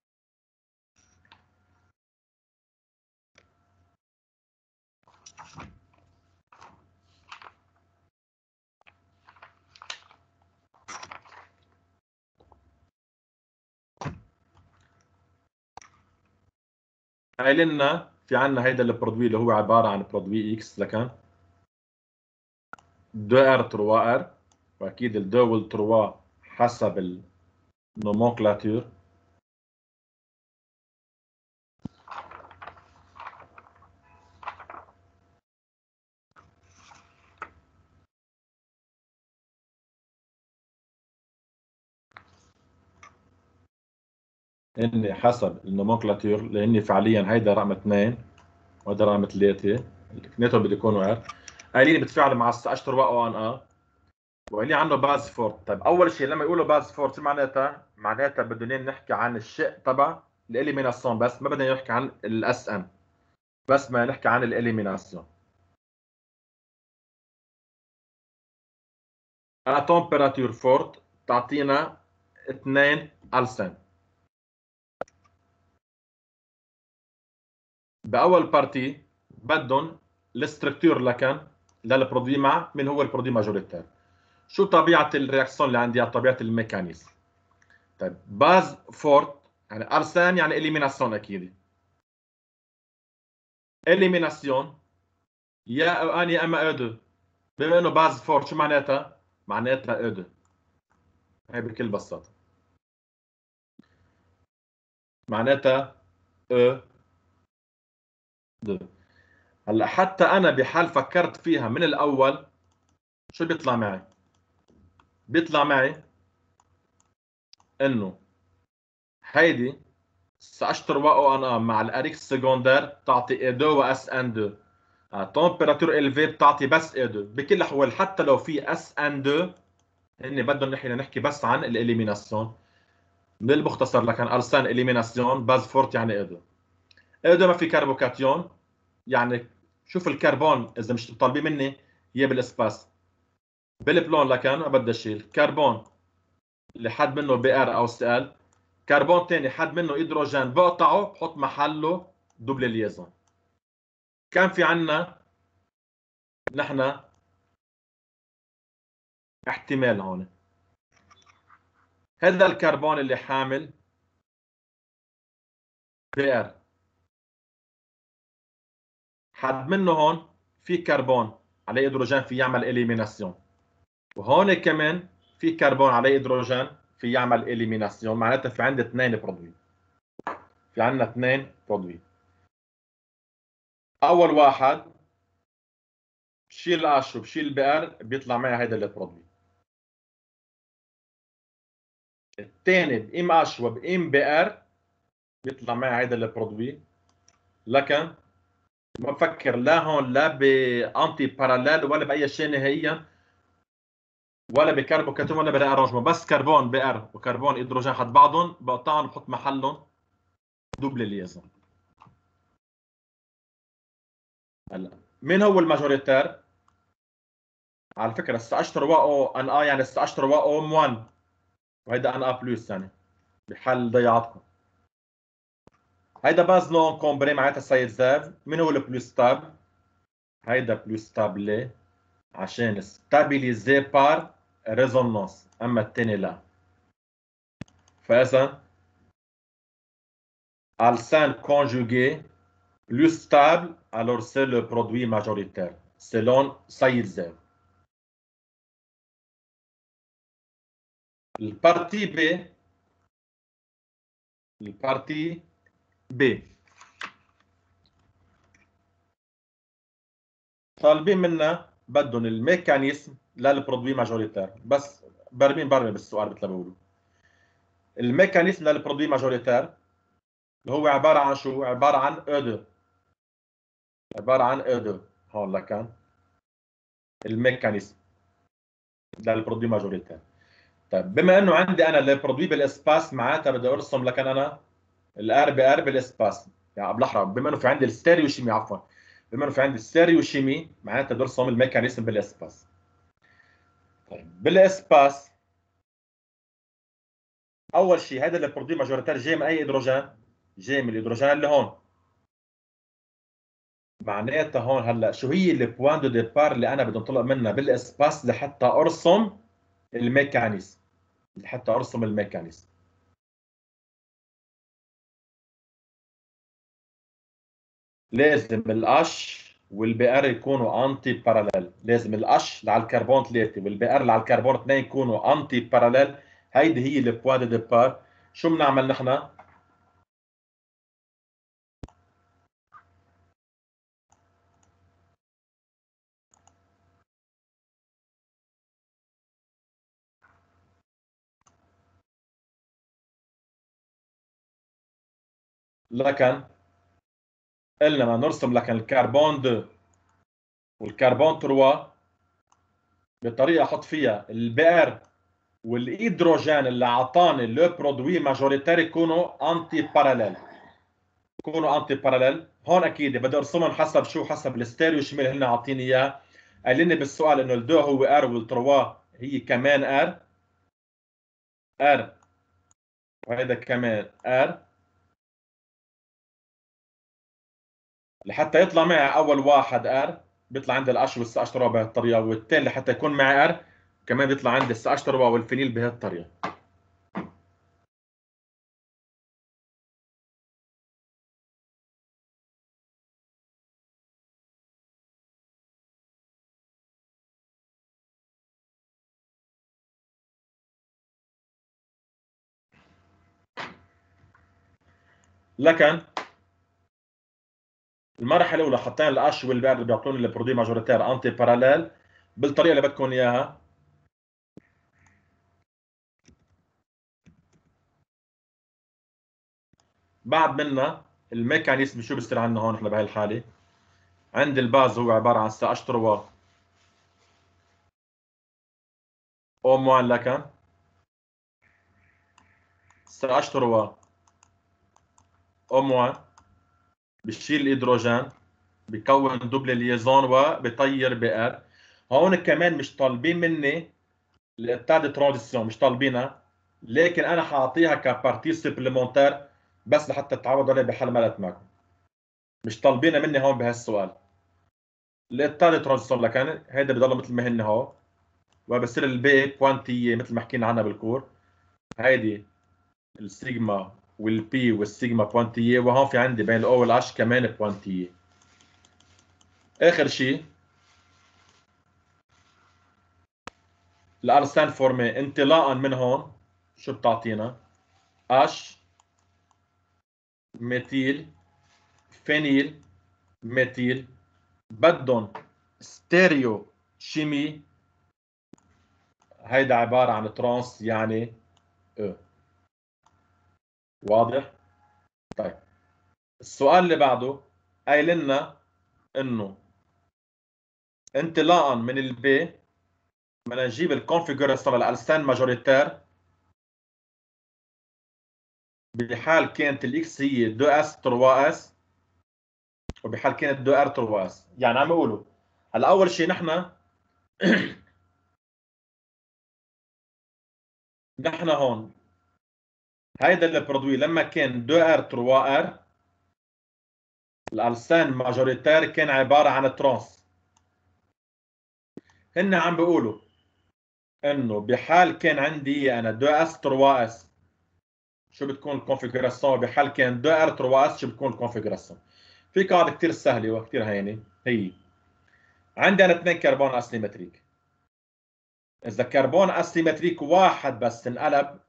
قايل لنا في عندنا هيدا البرودوي اللي هو عباره عن برودوي اكس لكن 2 ار 3 ار، واكيد ال 2 وال 3 حسب النومنكلاتور. هن حسب النومنكلاتور لاني فعليا هيدا رقم 2 وهذا رقم 3 اثنيناتهم بده يكونوا ار. قايلين بتفاعلوا مع اشطر او ان ا، وقايلين عنه باز فورت. طيب اول شيء لما يقولوا باز فورت شو معناتها؟ معناتها بدنا نحكي عن الشق تبع الاليميناسيون بس، ما بدنا نحكي عن الاس ان، بس ما نحكي عن الاليميناسيون. على تمبيراتور فورت تعطينا 2 السن. باول بارتي بدهم الستركتور لكن للبرودوي مع من هو البرودوي ماجوريتير. شو طبيعه الرياكسيون اللي عندي؟ طبيعه الميكانيزم. طيب باز فورت يعني ارسان يعني اليميناسيون اكيد. اليميناسيون يا ان يا اما او 2. بما انه باز فورت شو معناتها؟ معناتها او 2. هي بكل بساطه. معناتها E 2. هلا حتى انا بحال فكرت فيها من الاول شو بيطلع معي؟ بيطلع معي انه هيدي ساشتر واو انا مع الاريكس سكوندير بتعطي اي 2 واس ان 2. تمبيراتور الفي بتعطي بس اي 2. بكل الاحوال حتى لو في اس ان 2 هن بدهم نحكي بس عن الاليميناسيون. من المختصر لكن ارسان اليميناسيون باز فورت يعني اي 2. اي 2 ما في كربوكاتيون. يعني شوف الكربون اذا مش طالبين مني هي بالاسباس بالبلون لكن ما بدي اشيل كربون اللي حد منه بي ار او سي ال. كربون ثاني حد منه هيدروجين بقطعه بحط محله دوبل ليزون. كان في عنا نحن احتمال هون هذا الكربون اللي حامل بي ار حد منه هون في كربون عليه هيدروجين في يعمل اليميناسيون. وهون كمان في كربون عليه هيدروجين في يعمل اليميناسيون. معناتها في عندي اثنين برودوي. في عندنا اثنين برودوي. اول واحد بشيل القش وبشيل البي ار بيطلع معي هيدا البرودوي. الثاني بقيم قش وبقيم بي ار بيطلع معي هيدا البرودوي. لكن ما بفكر لا هون لا بانتي باراليل ولا باي شيء نهائيا ولا بكربوكاتون ولا بالارانجمون. بس كربون بي ار وكربون هيدروجين حد بعضهم بقطعهم بحط محلهم دوبل ليزون. هلا مين هو الماجوريتير؟ على فكره السي اتش 3 او ان ا يعني السي اتش 3 او 1 وهيدا ان ا بلس يعني بحل ضيعتكم. هيدا باز نون كومبري معناتها سيد زاف. مين هو البلوس ستاب؟ هيدا بلوس ستاب ليه؟ عشان ستابيليزي بار ريزونانس اما الثاني لا. فاذا alcène conjugué plus stable alors c'est le produit majoritaire selon سيد زاف. البارتي بي البارتي بي طالبين منا بدهم الميكانيزم للبرودوي ماجوريتير. بس برمي بالسؤال مثل ما بيقولوا. الميكانيزم للبرودوي ماجوريتير اللي هو عباره عن شو؟ عباره عن او 2. عباره عن او 2 هون لكان الميكانيزم للبرودوي ماجوريتير. طيب بما انه عندي انا البرودوي بالاسباس معناتها بدي ارسم لكن انا الار بي ار بالاسباس. يعني بالاحرى بما انه في عندي الستيريو شيمي عفوا بما انه في عندي الستيريو شيمي معناتها بدي ارسم الميكانيزم بالاسباس. طيب بالاسباس اول شيء هذا البرودوي ماجوريتير جاي من اي هيدروجين؟ جاي من الهيدروجين اللي هون. معناتها هون هلا شو هي البوان دو ديبار اللي انا بدي انطلق منها بالاسباس لحتى ارسم الميكانيزم. لحتى ارسم الميكانيزم لازم القش والبي ار يكونوا انتي باراليل. لازم القش على الكربون 3 والبي ار على الكربون 2 يكونوا انتي باراليل. هيدي هي البوان دو ديبار. شو بنعمل نحن؟ لكن قلنا ما نرسم لكن الكربون 2 والكربون 3 بطريقه احط فيها البي ار والهيدروجين اللي اعطاني لو برودوي ماجوريتير يكونوا انتي باراليل. يكونوا انتي باراليل. هون اكيد بدي ارسمهم حسب شو؟ حسب الستيريو شمال هن عاطيني اياه. قال لي بالسؤال انه الدو هو ار والتروا هي كمان ار. ار وهذا كمان ار لحتى يطلع معي اول واحد ار بيطلع عندي الاش والسي اتش تروا بهالطريقه. والثاني لحتى يكون معي ار كمان بيطلع عندي السي اتش تروا والفينيل بهالطريقه. لكن المرحله الاولى حطينا الاش والبار اللي بيعطوني البرودوي ماجوريتير انتي باراليل بالطريقه اللي بدكم اياها. بعد منا الميكانيزم شو بيصير عندنا هون احنا بهي الحاله؟ عند الباز هو عباره عن سي اش 3 او موان، لكن سي اش 3 او موان بشيل الهيدروجين بكون دوبل ليزون وبطير بار. هون كمان مش طالبين مني الاتاد ترانزيسيون، مش طالبينها، لكن انا حاعطيها كبارتي سبليمونتير بس لحتى تتعودوا عليها بحل ملت معكم. مش طالبينها مني هون بهالسؤال. الاتاد ترانزيسيون لكن هيدا بضل مثل ما هن هون، وبصير البي كوانتيه مثل ما حكينا عنها بالكور. هيدي السيجما والبي والسيجما بوانتيه، وهون في عندي بين الاو والاش كمان بوانتيه. اخر شيء الارسان فورمي انطلاقا من هون شو بتعطينا؟ اش ميثيل فينيل ميثيل. بدهم ستيريو شيمي، هيدا عباره عن ترانس يعني او. واضح؟ طيب السؤال اللي بعده قايل لنا انه انطلاقا من البي بدنا نجيب الكونفيجراسيون للالستان ماجوريتير بحال كانت الاكس هي 2 اس 3 اس، وبحال كانت 2 ار 3 اس. يعني عم بيقولوا هلا اول شيء نحن نحن هون هيدا البرودوي لما كان 2 ار 3 ار الالسان ماجوريتير كان عباره عن ترانس. هن عم بيقولوا انه بحال كان عندي انا 2 اس 3 اس شو بتكون الكونفيجراسيون، بحال كان 2 ار 3 اس شو بتكون الكونفيجراسيون. في قاعده كثير سهله وكثير هينه، هي عندي انا اثنين كربون اسيمتريك. اذا كربون اسيمتريك واحد بس انقلب،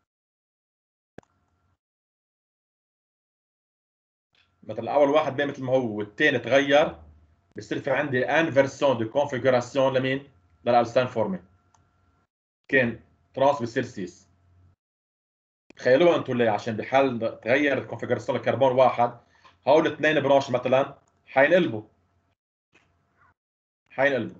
مثلا اول واحد بين مثل ما هو والثاني تغير، بصير في عندي ان فيرسيون دو كونفيجراسيون لمين؟ للالستان فورمي. كان ترانس بصير سيس. تخيلوها انتم ليه؟ عشان بحال تغير الكونفيجراسيون لكربون واحد، هول اثنين برانش مثلا حينقلبوا. حينقلبوا.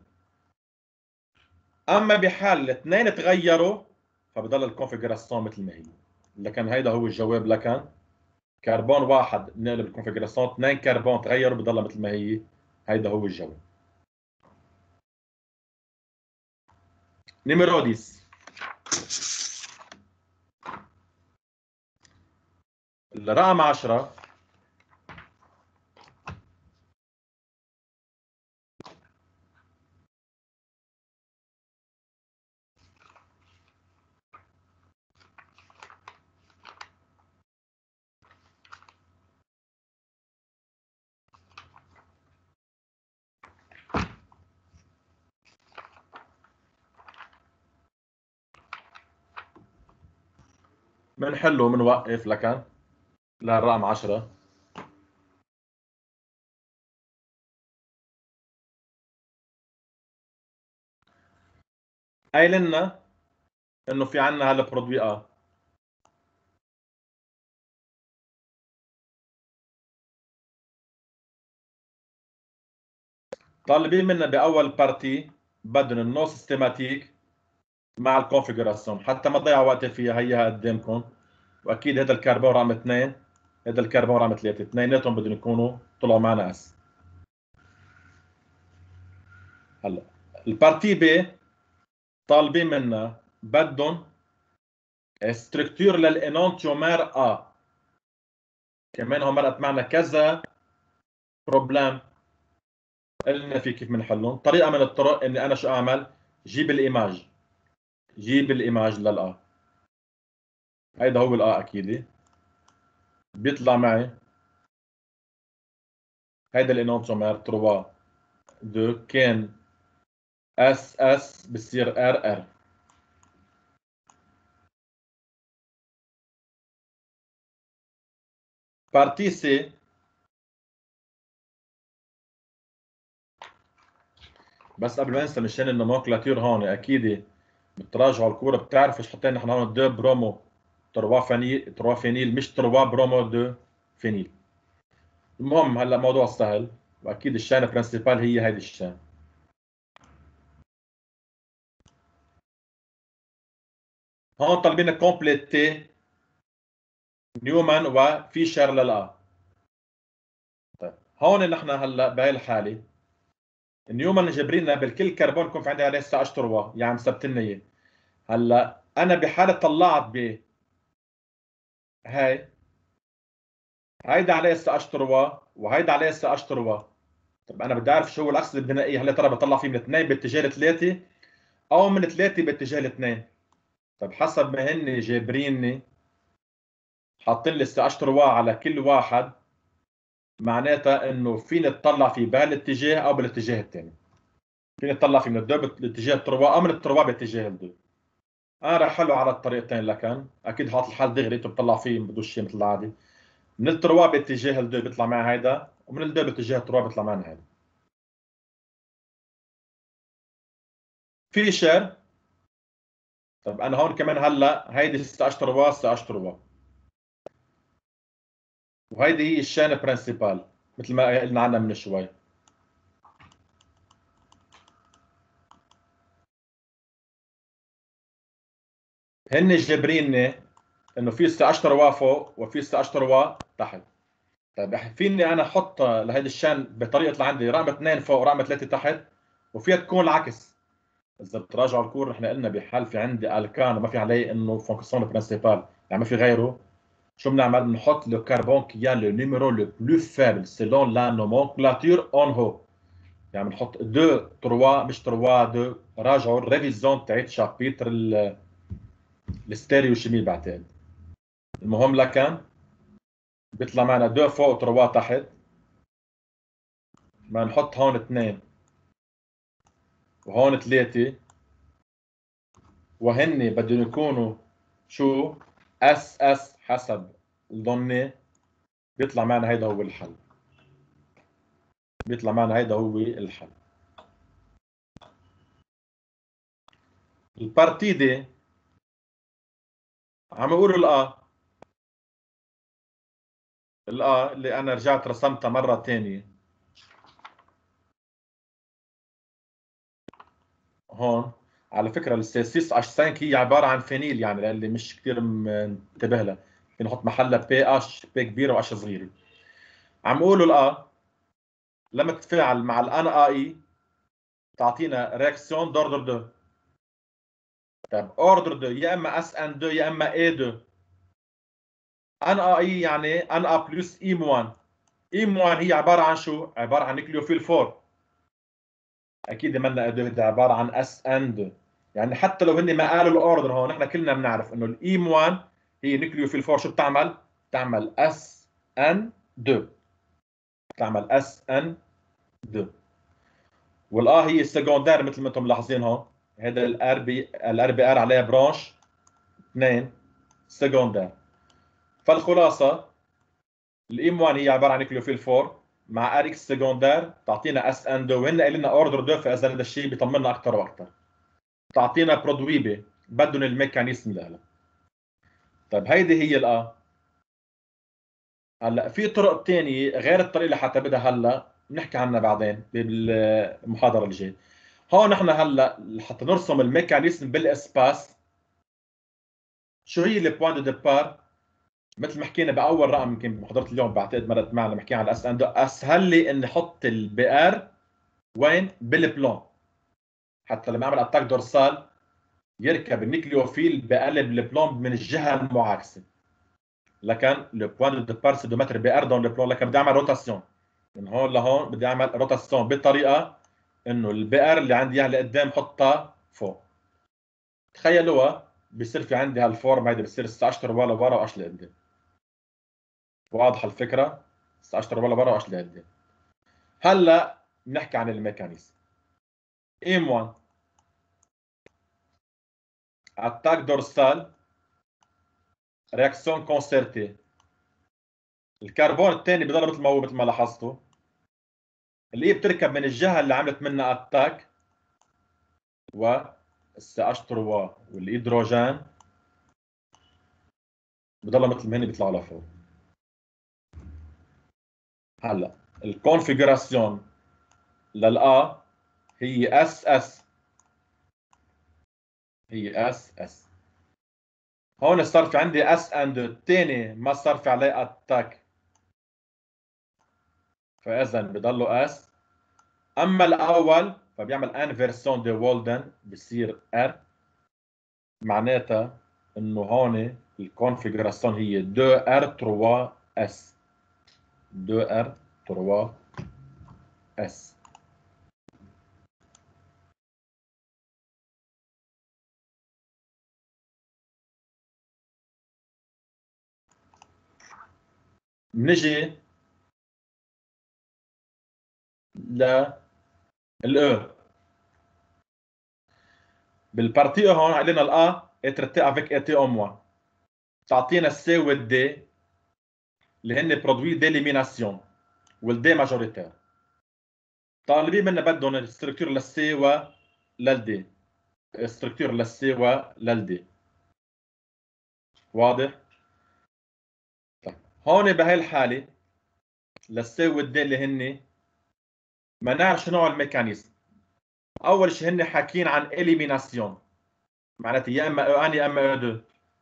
اما بحال الاثنين تغيروا فبضل الكونفيجراسيون مثل ما هي. لكن هيدا هو الجواب. لكن كربون واحد نقلب الكونفيجراسيون، اثنين كربون تغيروا بضلها مثل ما هي. هيدا هو الجواب. نيميرو 10 الرقم 10 بنحله بنوقف. لكن للرقم 10 قايل لنا انه في عندنا هالبرودوي طالبين منا باول بارتي بدهم النو سيستماتيك مع الكونفيجراسيون حتى ما تضيعوا وقت فيها. هيها قدامكم. واكيد هذا الكربون رقم 2 هذا الكربون رقم 3 اثنيناتهم بدهم يكونوا طلعوا معنا اس. هلا البارتي بي طالبين منا بدهم ستركتور للانونتيومير كمان هون مرقت معنا كذا بروبلم قلنا في كيف بنحلهم. طريقه من الطرق اني انا شو اعمل؟ جيب الايماج. جيب الايماج هيدا هو اكيد بيطلع معي هيدا الانونتيومير 3 2 كان اس اس بصير ار ار. بارتي سي بس قبل ما انسى مشان النومنكلاتير هون اكيد بتراجعوا الكوره بتعرفوا ايش حطينا احنا هون 2 برومو 3 فينيل مش 3 برومو 2 فينيل. المهم هلا موضوع سهل واكيد الشانه برنسيبال هي هيدي الشانه. هون طالبين كومبليتي نيومان وفيشر للآ. طيب هون نحن هلا بهي الحاله نيومان جبرين لنا بالكل كربون يكون في عندي عليه 16 تروا يعني مثبت لنا اياه. هلا انا بحاله طلعت ب هاي هيدا عليه 16 تروا وهيدا عليه 16 تروا. طب انا بدي اعرف شو هو الاكس اللي بدنا اياه، هل يا ترى بطلع فيه من 2 باتجاه 3 او من 3 باتجاه 2؟ طب حسب ما هن جابريني حاطين لي 16 تروا على كل واحد معناتها انه فيني اطلع فيه بهالاتجاه او بالاتجاه الثاني. فيني اطلع فيه من الدو باتجاه التروا او من التروا باتجاه الدو. انا رح حله على الطريقتين لكن اكيد حاط الحل دغري انت بتطلع فيه بدوش شيء مثل العادي. من التروا باتجاه الدو بيطلع معي هيدا ومن الدو باتجاه التروا بيطلع معنا هيدا. فيشر. طب انا هون كمان هلا هيدي 16 تروا 16 تروا وهيدي هي الشانه برنسيبال مثل ما قلنا عنها من شوي. هن جابريني انه في 16 تروا فوق وفي 16 تروا تحت. طيب فيني انا احط لهيدي الشان بطريقه اللي عندي رقم 2 فوق ورقم 3 تحت وفيها تكون العكس. اذا بتراجعوا الكور نحن قلنا بحال في عندي الكان وما في عليه انه فونكسيون برينسيبال يعني ما في غيره. شو بنعمل؟ بنحط لو كربون كي ا لو نيميرو لو بلو فابل سيلون لا نومنكلاتور اون هو. يعني بنحط 2 3 مش 3 2. راجعوا الريفيزيون تاعت شابيتر الستيريو شيمي بعتقد. المهم لكن بيطلع معنا 2 فوق 3 تحت. ما نحط هون 2 وهون 3 وهن بدهم يكونوا شو اس اس حسب الضمنه. بيطلع معنا هيدا هو الحل. بيطلع معنا هيدا هو الحل. البارتيدي عم يقولوا الآ اللي أنا رجعت رسمتها مرة تانية هون. على فكرة السيسيس اش 5 هي عبارة عن فينيل يعني اللي مش كثير منتبه لها. نحط محلها بي اش بي كبيرة واش صغيرة. عم يقولوا لما تتفاعل مع الان اي تعطينا رياكسيون دوردر 2. طيب اوردر 2 يا اما اس ان 2 يا اما اي 2. ان اي يعني ان ا بلس اي موان. اي موان هي عباره عن شو؟ عباره عن نيكليوفيل 4. اكيد منا هيدا عباره عن اس ان 2. يعني حتى لو هن ما قالوا الاوردر هون نحن كلنا بنعرف انه الاي موان هي نيكليوفيل 4 شو بتعمل؟ بتعمل اس ان 2. بتعمل اس ان 2. والاه هي السكوندير مثل ما انتم ملاحظين هون. هذا الار بي ار عليها برانش 2 سكوندير. فالخلاصه الام 1 هي عباره عن نيوكليوفيل 4 مع ار اكس سكوندير تعطينا اس ان 2 وهن قايلين لنا اوردر 2 فاذا هذا الشيء بيطمنا اكثر واكثر. تعطينا برودويبه بدهم الميكانيزم لها. طيب هيدي هي هلا في طرق ثانيه غير الطريقه اللي حتبدها هلا بنحكي عنها بعدين بالمحاضره الجايه. هون نحن هلا حتى نرسم الميكانيزم بالاسباس. شو هي البوان دو ديبار؟ مثل ما حكينا باول رقم يمكن بمحاضره اليوم بعتقد مرت معنا محكي عن الاس ان 2. اسهل لي اني احط البي ار وين؟ بالبلون. حتى لما اعمل اتاك دورسال يركب النيكليوفيل بقلب البلون من الجهه المعاكسه. لكن لو بوان دو ديبار سي دو متر بي ار دون لو بلون لكن بدي اعمل روتاسيون من هون لهون. بدي اعمل روتاسيون بطريقه انه البي ار اللي عندي اياها لقدام حطها فوق. تخيلوها بصير في عندي هالفورم هيدي بصير 16 ولا ورا واش لقدام. واضحه الفكره؟ 16 ولا ورا واش لقدام. هلا بنحكي عن الميكانيزم. ام 1 اتاك دورسال رياكسيون كونسرتي الكربون الثاني بضل مثل ما هو مثل ما لاحظتوا. اللي هي بتركب من الجهه اللي عملت منها اتاك، والسي اتش 3 والهيدروجين بضل مثل ما هن بيطلعوا لفوق. هلا الكونفيجراسيون للA هي اس اس، هي اس اس. هون صار في عندي اس اند الثاني ما صار في عليه اتاك، فاذا بضلوا اس. اما الاول فبيعمل انفيرسون دي والدن بصير ار، معناتها انه هون الكونفيجراسيون هي 2 ار 3 اس، 2 ار 3 اس. بنجي للاو بالبارتي هون علينا الا اترتي افيك اي تي او موان، تعطينا السي والدي اللي هن برودوي ديليميناسيون والدي ماجوريتير. طالبين منا بدهم الستركتور للسي وللدي، الستركتور للسي وللدي. واضح؟ طيب هون بهي الحاله للسي والدي اللي هن ما نعرف شنو هو الميكانيزم. اول شيء هن حاكيين عن اليميناسيون، معناتها يا اما او ان يا اما او 2.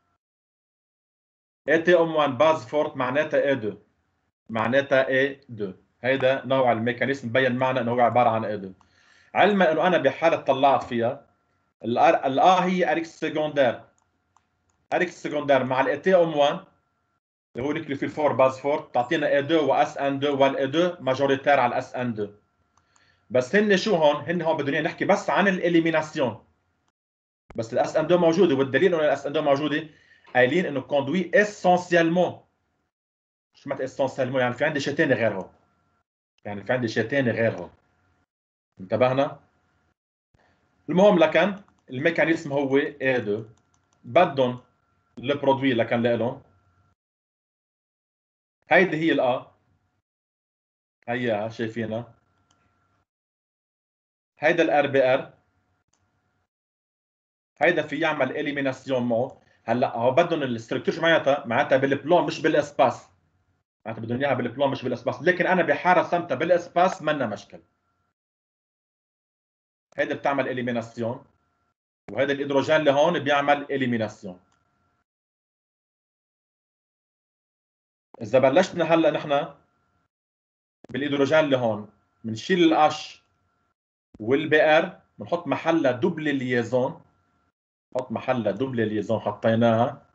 اي تي ام 1 باز فورت معناتها اي 2، معناتها اي 2. هيدا نوع الميكانيزم مبين معنا انه هو عباره عن اي 2. علما انه انا بحاله طلعت فيها الA هي اريكس سكوندير، اريكس سكوندير مع الاي تي ام 1 اللي هو نيكليوفيل 4 باز فورت تعطينا اي 2 واس ان 2، والاي 2 ماجوريتير على الاس ان 2. بس هن شو هون؟ هن هون بدنا نحكي بس عن الاليميناسيون. بس الاس ام 2 موجوده، والدليل انه الاس ام 2 موجوده قايلين انه كوندوي اسونسيالمون. شو معنى اسونسيالمون؟ يعني في عندي شيء ثاني غيرهم، يعني في عندي شيء ثاني غيرهم. انتبهنا؟ المهم لكن الميكانيزم هو اي 2. بدهم البرودوي لكن لهم، هيدي هي الA، هيها شايفينها، هيدا الار بي ار، هيدا في يعمل اليميناسيون معه. هلا هو بدهم الستركتور، شو معناتها؟ معناتها بالبلون مش بالاسباس، معناتها بدهم اياها بالبلون مش بالاسباس، لكن انا بحاره رسمتها بالاسباس منا مشكل. هيدا بتعمل اليميناسيون، وهيدا الهيدروجين اللي هون بيعمل اليميناسيون. اذا بلشنا هلا نحن بالهيدروجين اللي هون بنشيل الاش والبي ار، بنحط محلها دوبل ليزون، نحط محلها دوبل ليزون حطيناها.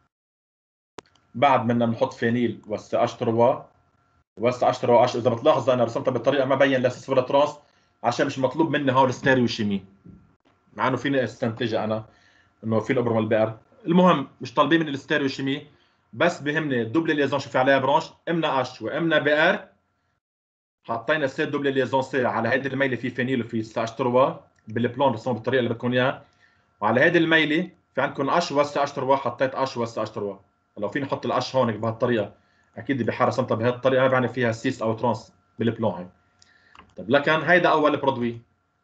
بعد منا بنحط فينيل وس اتش 3 وس اتش 3 اش. اذا بتلاحظوا انا رسمتها بطريقه ما بين لا سيس ولا تراس عشان مش مطلوب مني هون الستيريو شيمي، مع انه فيني استنتجها انا انه في الابره والبئر. المهم مش طالبين من الستيريو شيمي، بس بهمني الدوبل ليزون شو في عليها برانش، امنا اش وامنا بي ار. حطينا سي دوبل ليزون سي على هيدي الميله في فينيل وفي سي اتش 3 بالبلون رسمه بالطريقه اللي بدكم اياها، وعلى هيدي الميله في عندكم اش وس اتش 3 حطيت اش وس اتش 3. لو فيني احط الاش هون بهالطريقه اكيد بحاره رسمتها بهالطريقه ما بعني فيها سيس او ترانس بالبلون هي. طيب لكن هيدا اول برودوي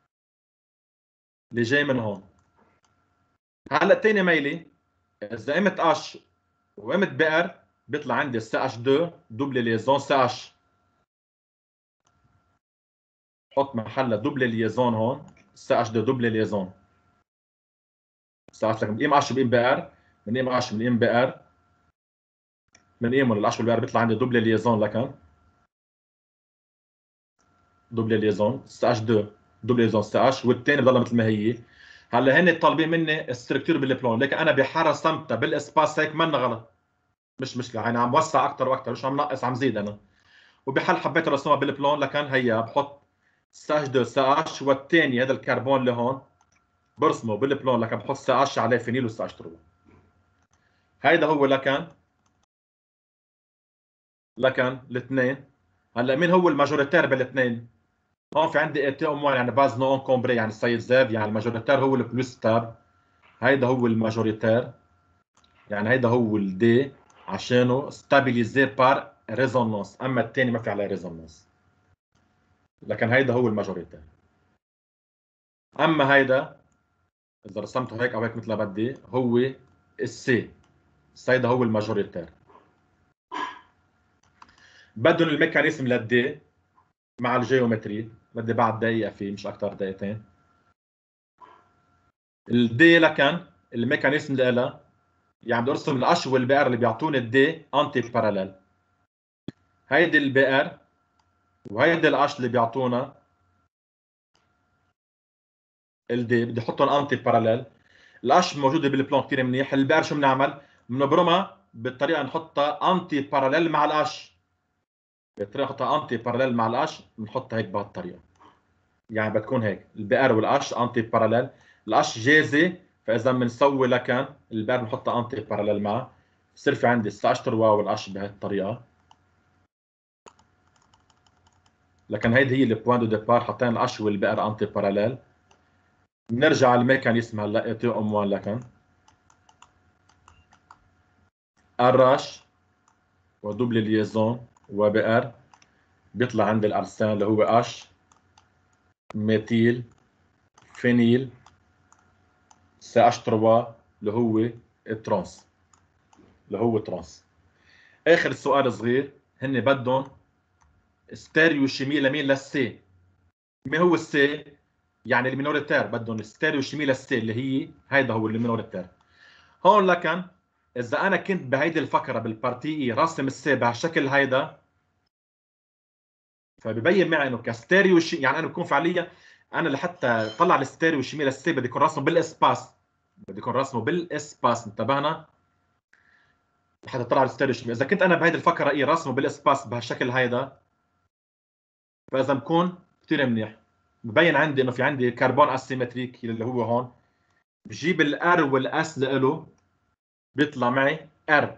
اللي جاي من هون. هلا ثاني ميله اذا قمت اش وقمت بئر بيطلع عندي سي اتش 2 دوبل ليزون سي اتش، حط محلها دوبل ليزون هون سي اتش 2 دوبل ليزون سي اتش. لكن بنقيم اش بنقيم بئر، بنقيم اش بنقيم بئر، بنقيمهم الاش والبئر بيطلع عندي دوبل ليزون لكن دوبل ليزون سي اتش 2 دوبل ليزون سي اتش، والثاني بضلها مثل ما هي. هلا هن طالبين مني الستركتور بالبلون، لكن انا بحاره رسمتها بالاسباس هيك منا غلط، مش مشكله، يعني عم وسع اكثر واكثر، مش عم نقص عم زيد انا. وبحال حبيت ارسمها بالبلون لكن هي بحط ساش دو ساش، والثاني هذا الكربون اللي هون برسمه بالبلون لكن بحط ساش عليه فينيل وساش تربه. هيدا هو لكن الاثنين. هلا مين هو الماجوريتير بالاثنين؟ هون في عندي اي تي ام 1 يعني باز نو كومبري، يعني السيد زاد، يعني الماجوريتير هو البلوس ستاب. هيدا هو الماجوريتير، يعني هيدا هو الدي عشانه ستابيليزي بار ريزونانس، اما الثاني ما في عليه ريزونانس. لكن هيدا هو الماجوريتير. اما هيدا اذا رسمته هيك او هيك مثل ما بدي هو السي. هيدا هو الماجوريتير. بدهم الميكانيزم للدي مع الجيومتري، بدي بعد دقيقة فيه مش أكثر دقيقتين. الدي لكن الميكانيزم اللي لها يعني بدي ارسم الأش والبي ار اللي بيعطوني الدي أنتي باراليل. هيدي البي ار وهيدي الأش اللي بيعطونا الدي بدي احطهم أنتي باراليل. الأش موجودة بالبلان كثير منيح. البي ار شو بنعمل؟ بنبرمها بالطريقة نحطها أنتي باراليل مع الأش. بالطريقة نحطها أنتي باراليل مع الأش بنحطها هيك بهالطريقة. يعني بتكون هيك البي ار والاش انتي باراليل. الاش جاهزه فاذا بنسوي لكن البي ار بنحطها انتي باراليل معه بصير في عندي الساشتر واو والاش بهي الطريقه. لكن هيدي هي البوان دو ديبار، حطينا الاش والبي ار انتي باراليل. بنرجع على الميكانيزم هلا اي تي ام 1 لكن اراش ودوبل ليزون وبي ار بيطلع عندي الارسان اللي هو اش ميثيل فينيل سي اش 3 اللي هو الترانس اللي هو ترانس. اخر سؤال صغير، هن بدهم ستيريو شيمي لمين؟ للسي. مين هو السي؟ يعني المينوريتير بدهم ستيريو شيمي للسي اللي هي هيدا هو المينوريتير. هون لكن اذا انا كنت بهيدي الفقره بالبارتي اي راسم السي بهالشكل هيدا فببين معي انه كستيريو يعني انا بكون فعليا انا لحتى طلع الستيريو شيمي للسي بدي يكون راسمه بالاسباس. بدي يكون راسمه بالاسباس، انتبهنا؟ لحتى طلع الستيريو شيمي. اذا كنت انا بهيدي الفقره اي راسمه بالاسباس بهالشكل هيدا فاذا بكون كثير منيح. ببين عندي انه في عندي كربون اسيمتريك اللي هو هون. بجيب الار والاس له بيطلع معي ار.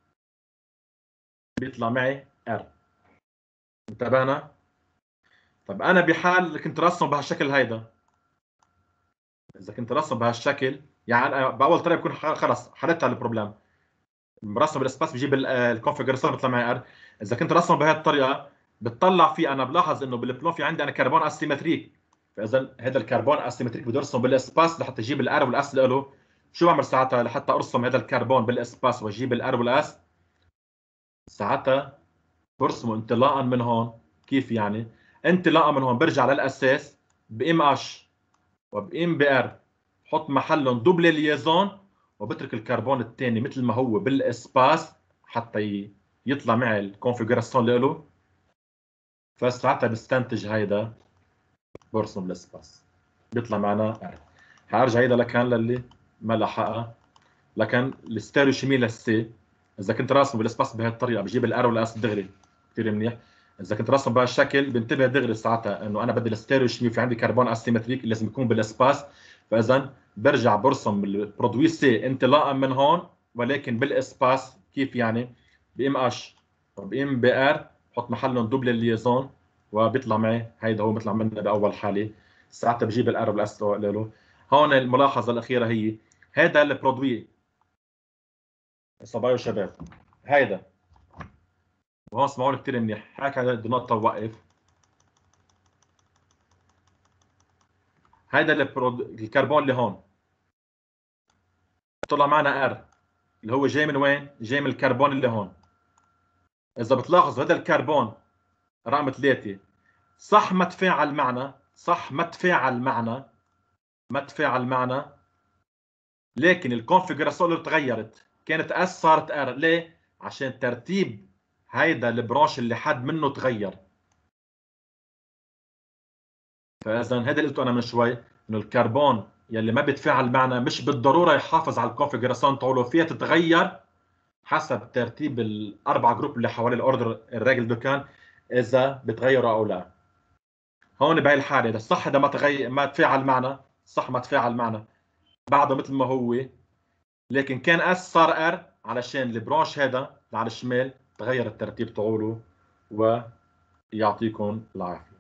بيطلع معي ار. انتبهنا؟ طب انا بحال كنت رسمه بهالشكل هيدا، اذا كنت رسمه بهالشكل يعني أنا باول طريقه بكون خلص حلت على البروبلم. برسم بالاسباس بجيب الكونفجريشن بيطلع معي ار. اذا كنت رسمه بهي الطريقه بتطلع فيه انا بلاحظ انه بالبلون في عندي انا كربون اسيمتريك. فاذا هذا الكربون اسيمتريك بدي ارسمه بالاسباس لحتى اجيب الار والاس له. شو بعمل ساعتها لحتى ارسم هذا الكربون بالاسباس واجيب الار والاس؟ ساعتها برسمه انطلاقا من هون. كيف يعني؟ انطلاقا من هون برجع للاساس بام اش وبام بي ار بحط محلهم دوبل ليزون وبترك الكربون الثاني مثل ما هو بالاسباس حتى يطلع معي الكونفيجراسيون له. فساعتها بستنتج هيدا برسم بالاسباس بيطلع معنا ار. حارجع هيدا لكان للي ما لحقها. لكن الستيريو شيمي للسي اذا كنت راسمه بالاسباس بهي الطريقه بجيب الار والاس دغري كثير منيح. اذا كنت راسمه بهالشكل بنتبه دغري ساعتها انه انا بدي الستيريو شيمي في عندي كربون اسيمتريك لازم يكون بالاسباس. فاذا برجع برسم البرودوي سي انطلاقا من هون ولكن بالاسباس. كيف يعني؟ بام اش وبام بي ار بحط محلهم دوبل الليزون وبيطلع معي هيدا هو بيطلع منا باول حاله. ساعتها بجيب الار والاس له. هون الملاحظه الاخيره هي هذا البرودوي صبايا وشباب هيدا. وهون اسمعوني كثير منيح هيك بدي نقطة ووقف. هيدا الكربون اللي هون طلع معنا ار اللي هو جاي من وين؟ جاي من الكربون اللي هون. إذا بتلاحظوا هذا الكربون رقم 3 صح ما تفاعل معنا، صح ما تفاعل معنا، ما تفاعل معنا، لكن الكونفجراسيون اللي تغيرت كانت اس صارت ار. ليه؟ عشان ترتيب هيدا البرانش اللي حد منه تغير. فاذا هذا اللي قلته انا من شوي انه الكربون يلي ما بيتفاعل معنا مش بالضروره يحافظ على الكونفجراسيون تاعه، فيها تتغير حسب ترتيب الاربع جروب اللي حوالين الاوردر الراجل دوكان اذا بتغيروا او لا. هون بهي الحاله اذا صح اذا ما تفاعل معنا، صح ما تفاعل معنا بعده مثل ما هو، لكن كان اس صار ار علشان البرانش هذا على الشمال تغير الترتيب تاعه. ويعطيكم العافيه.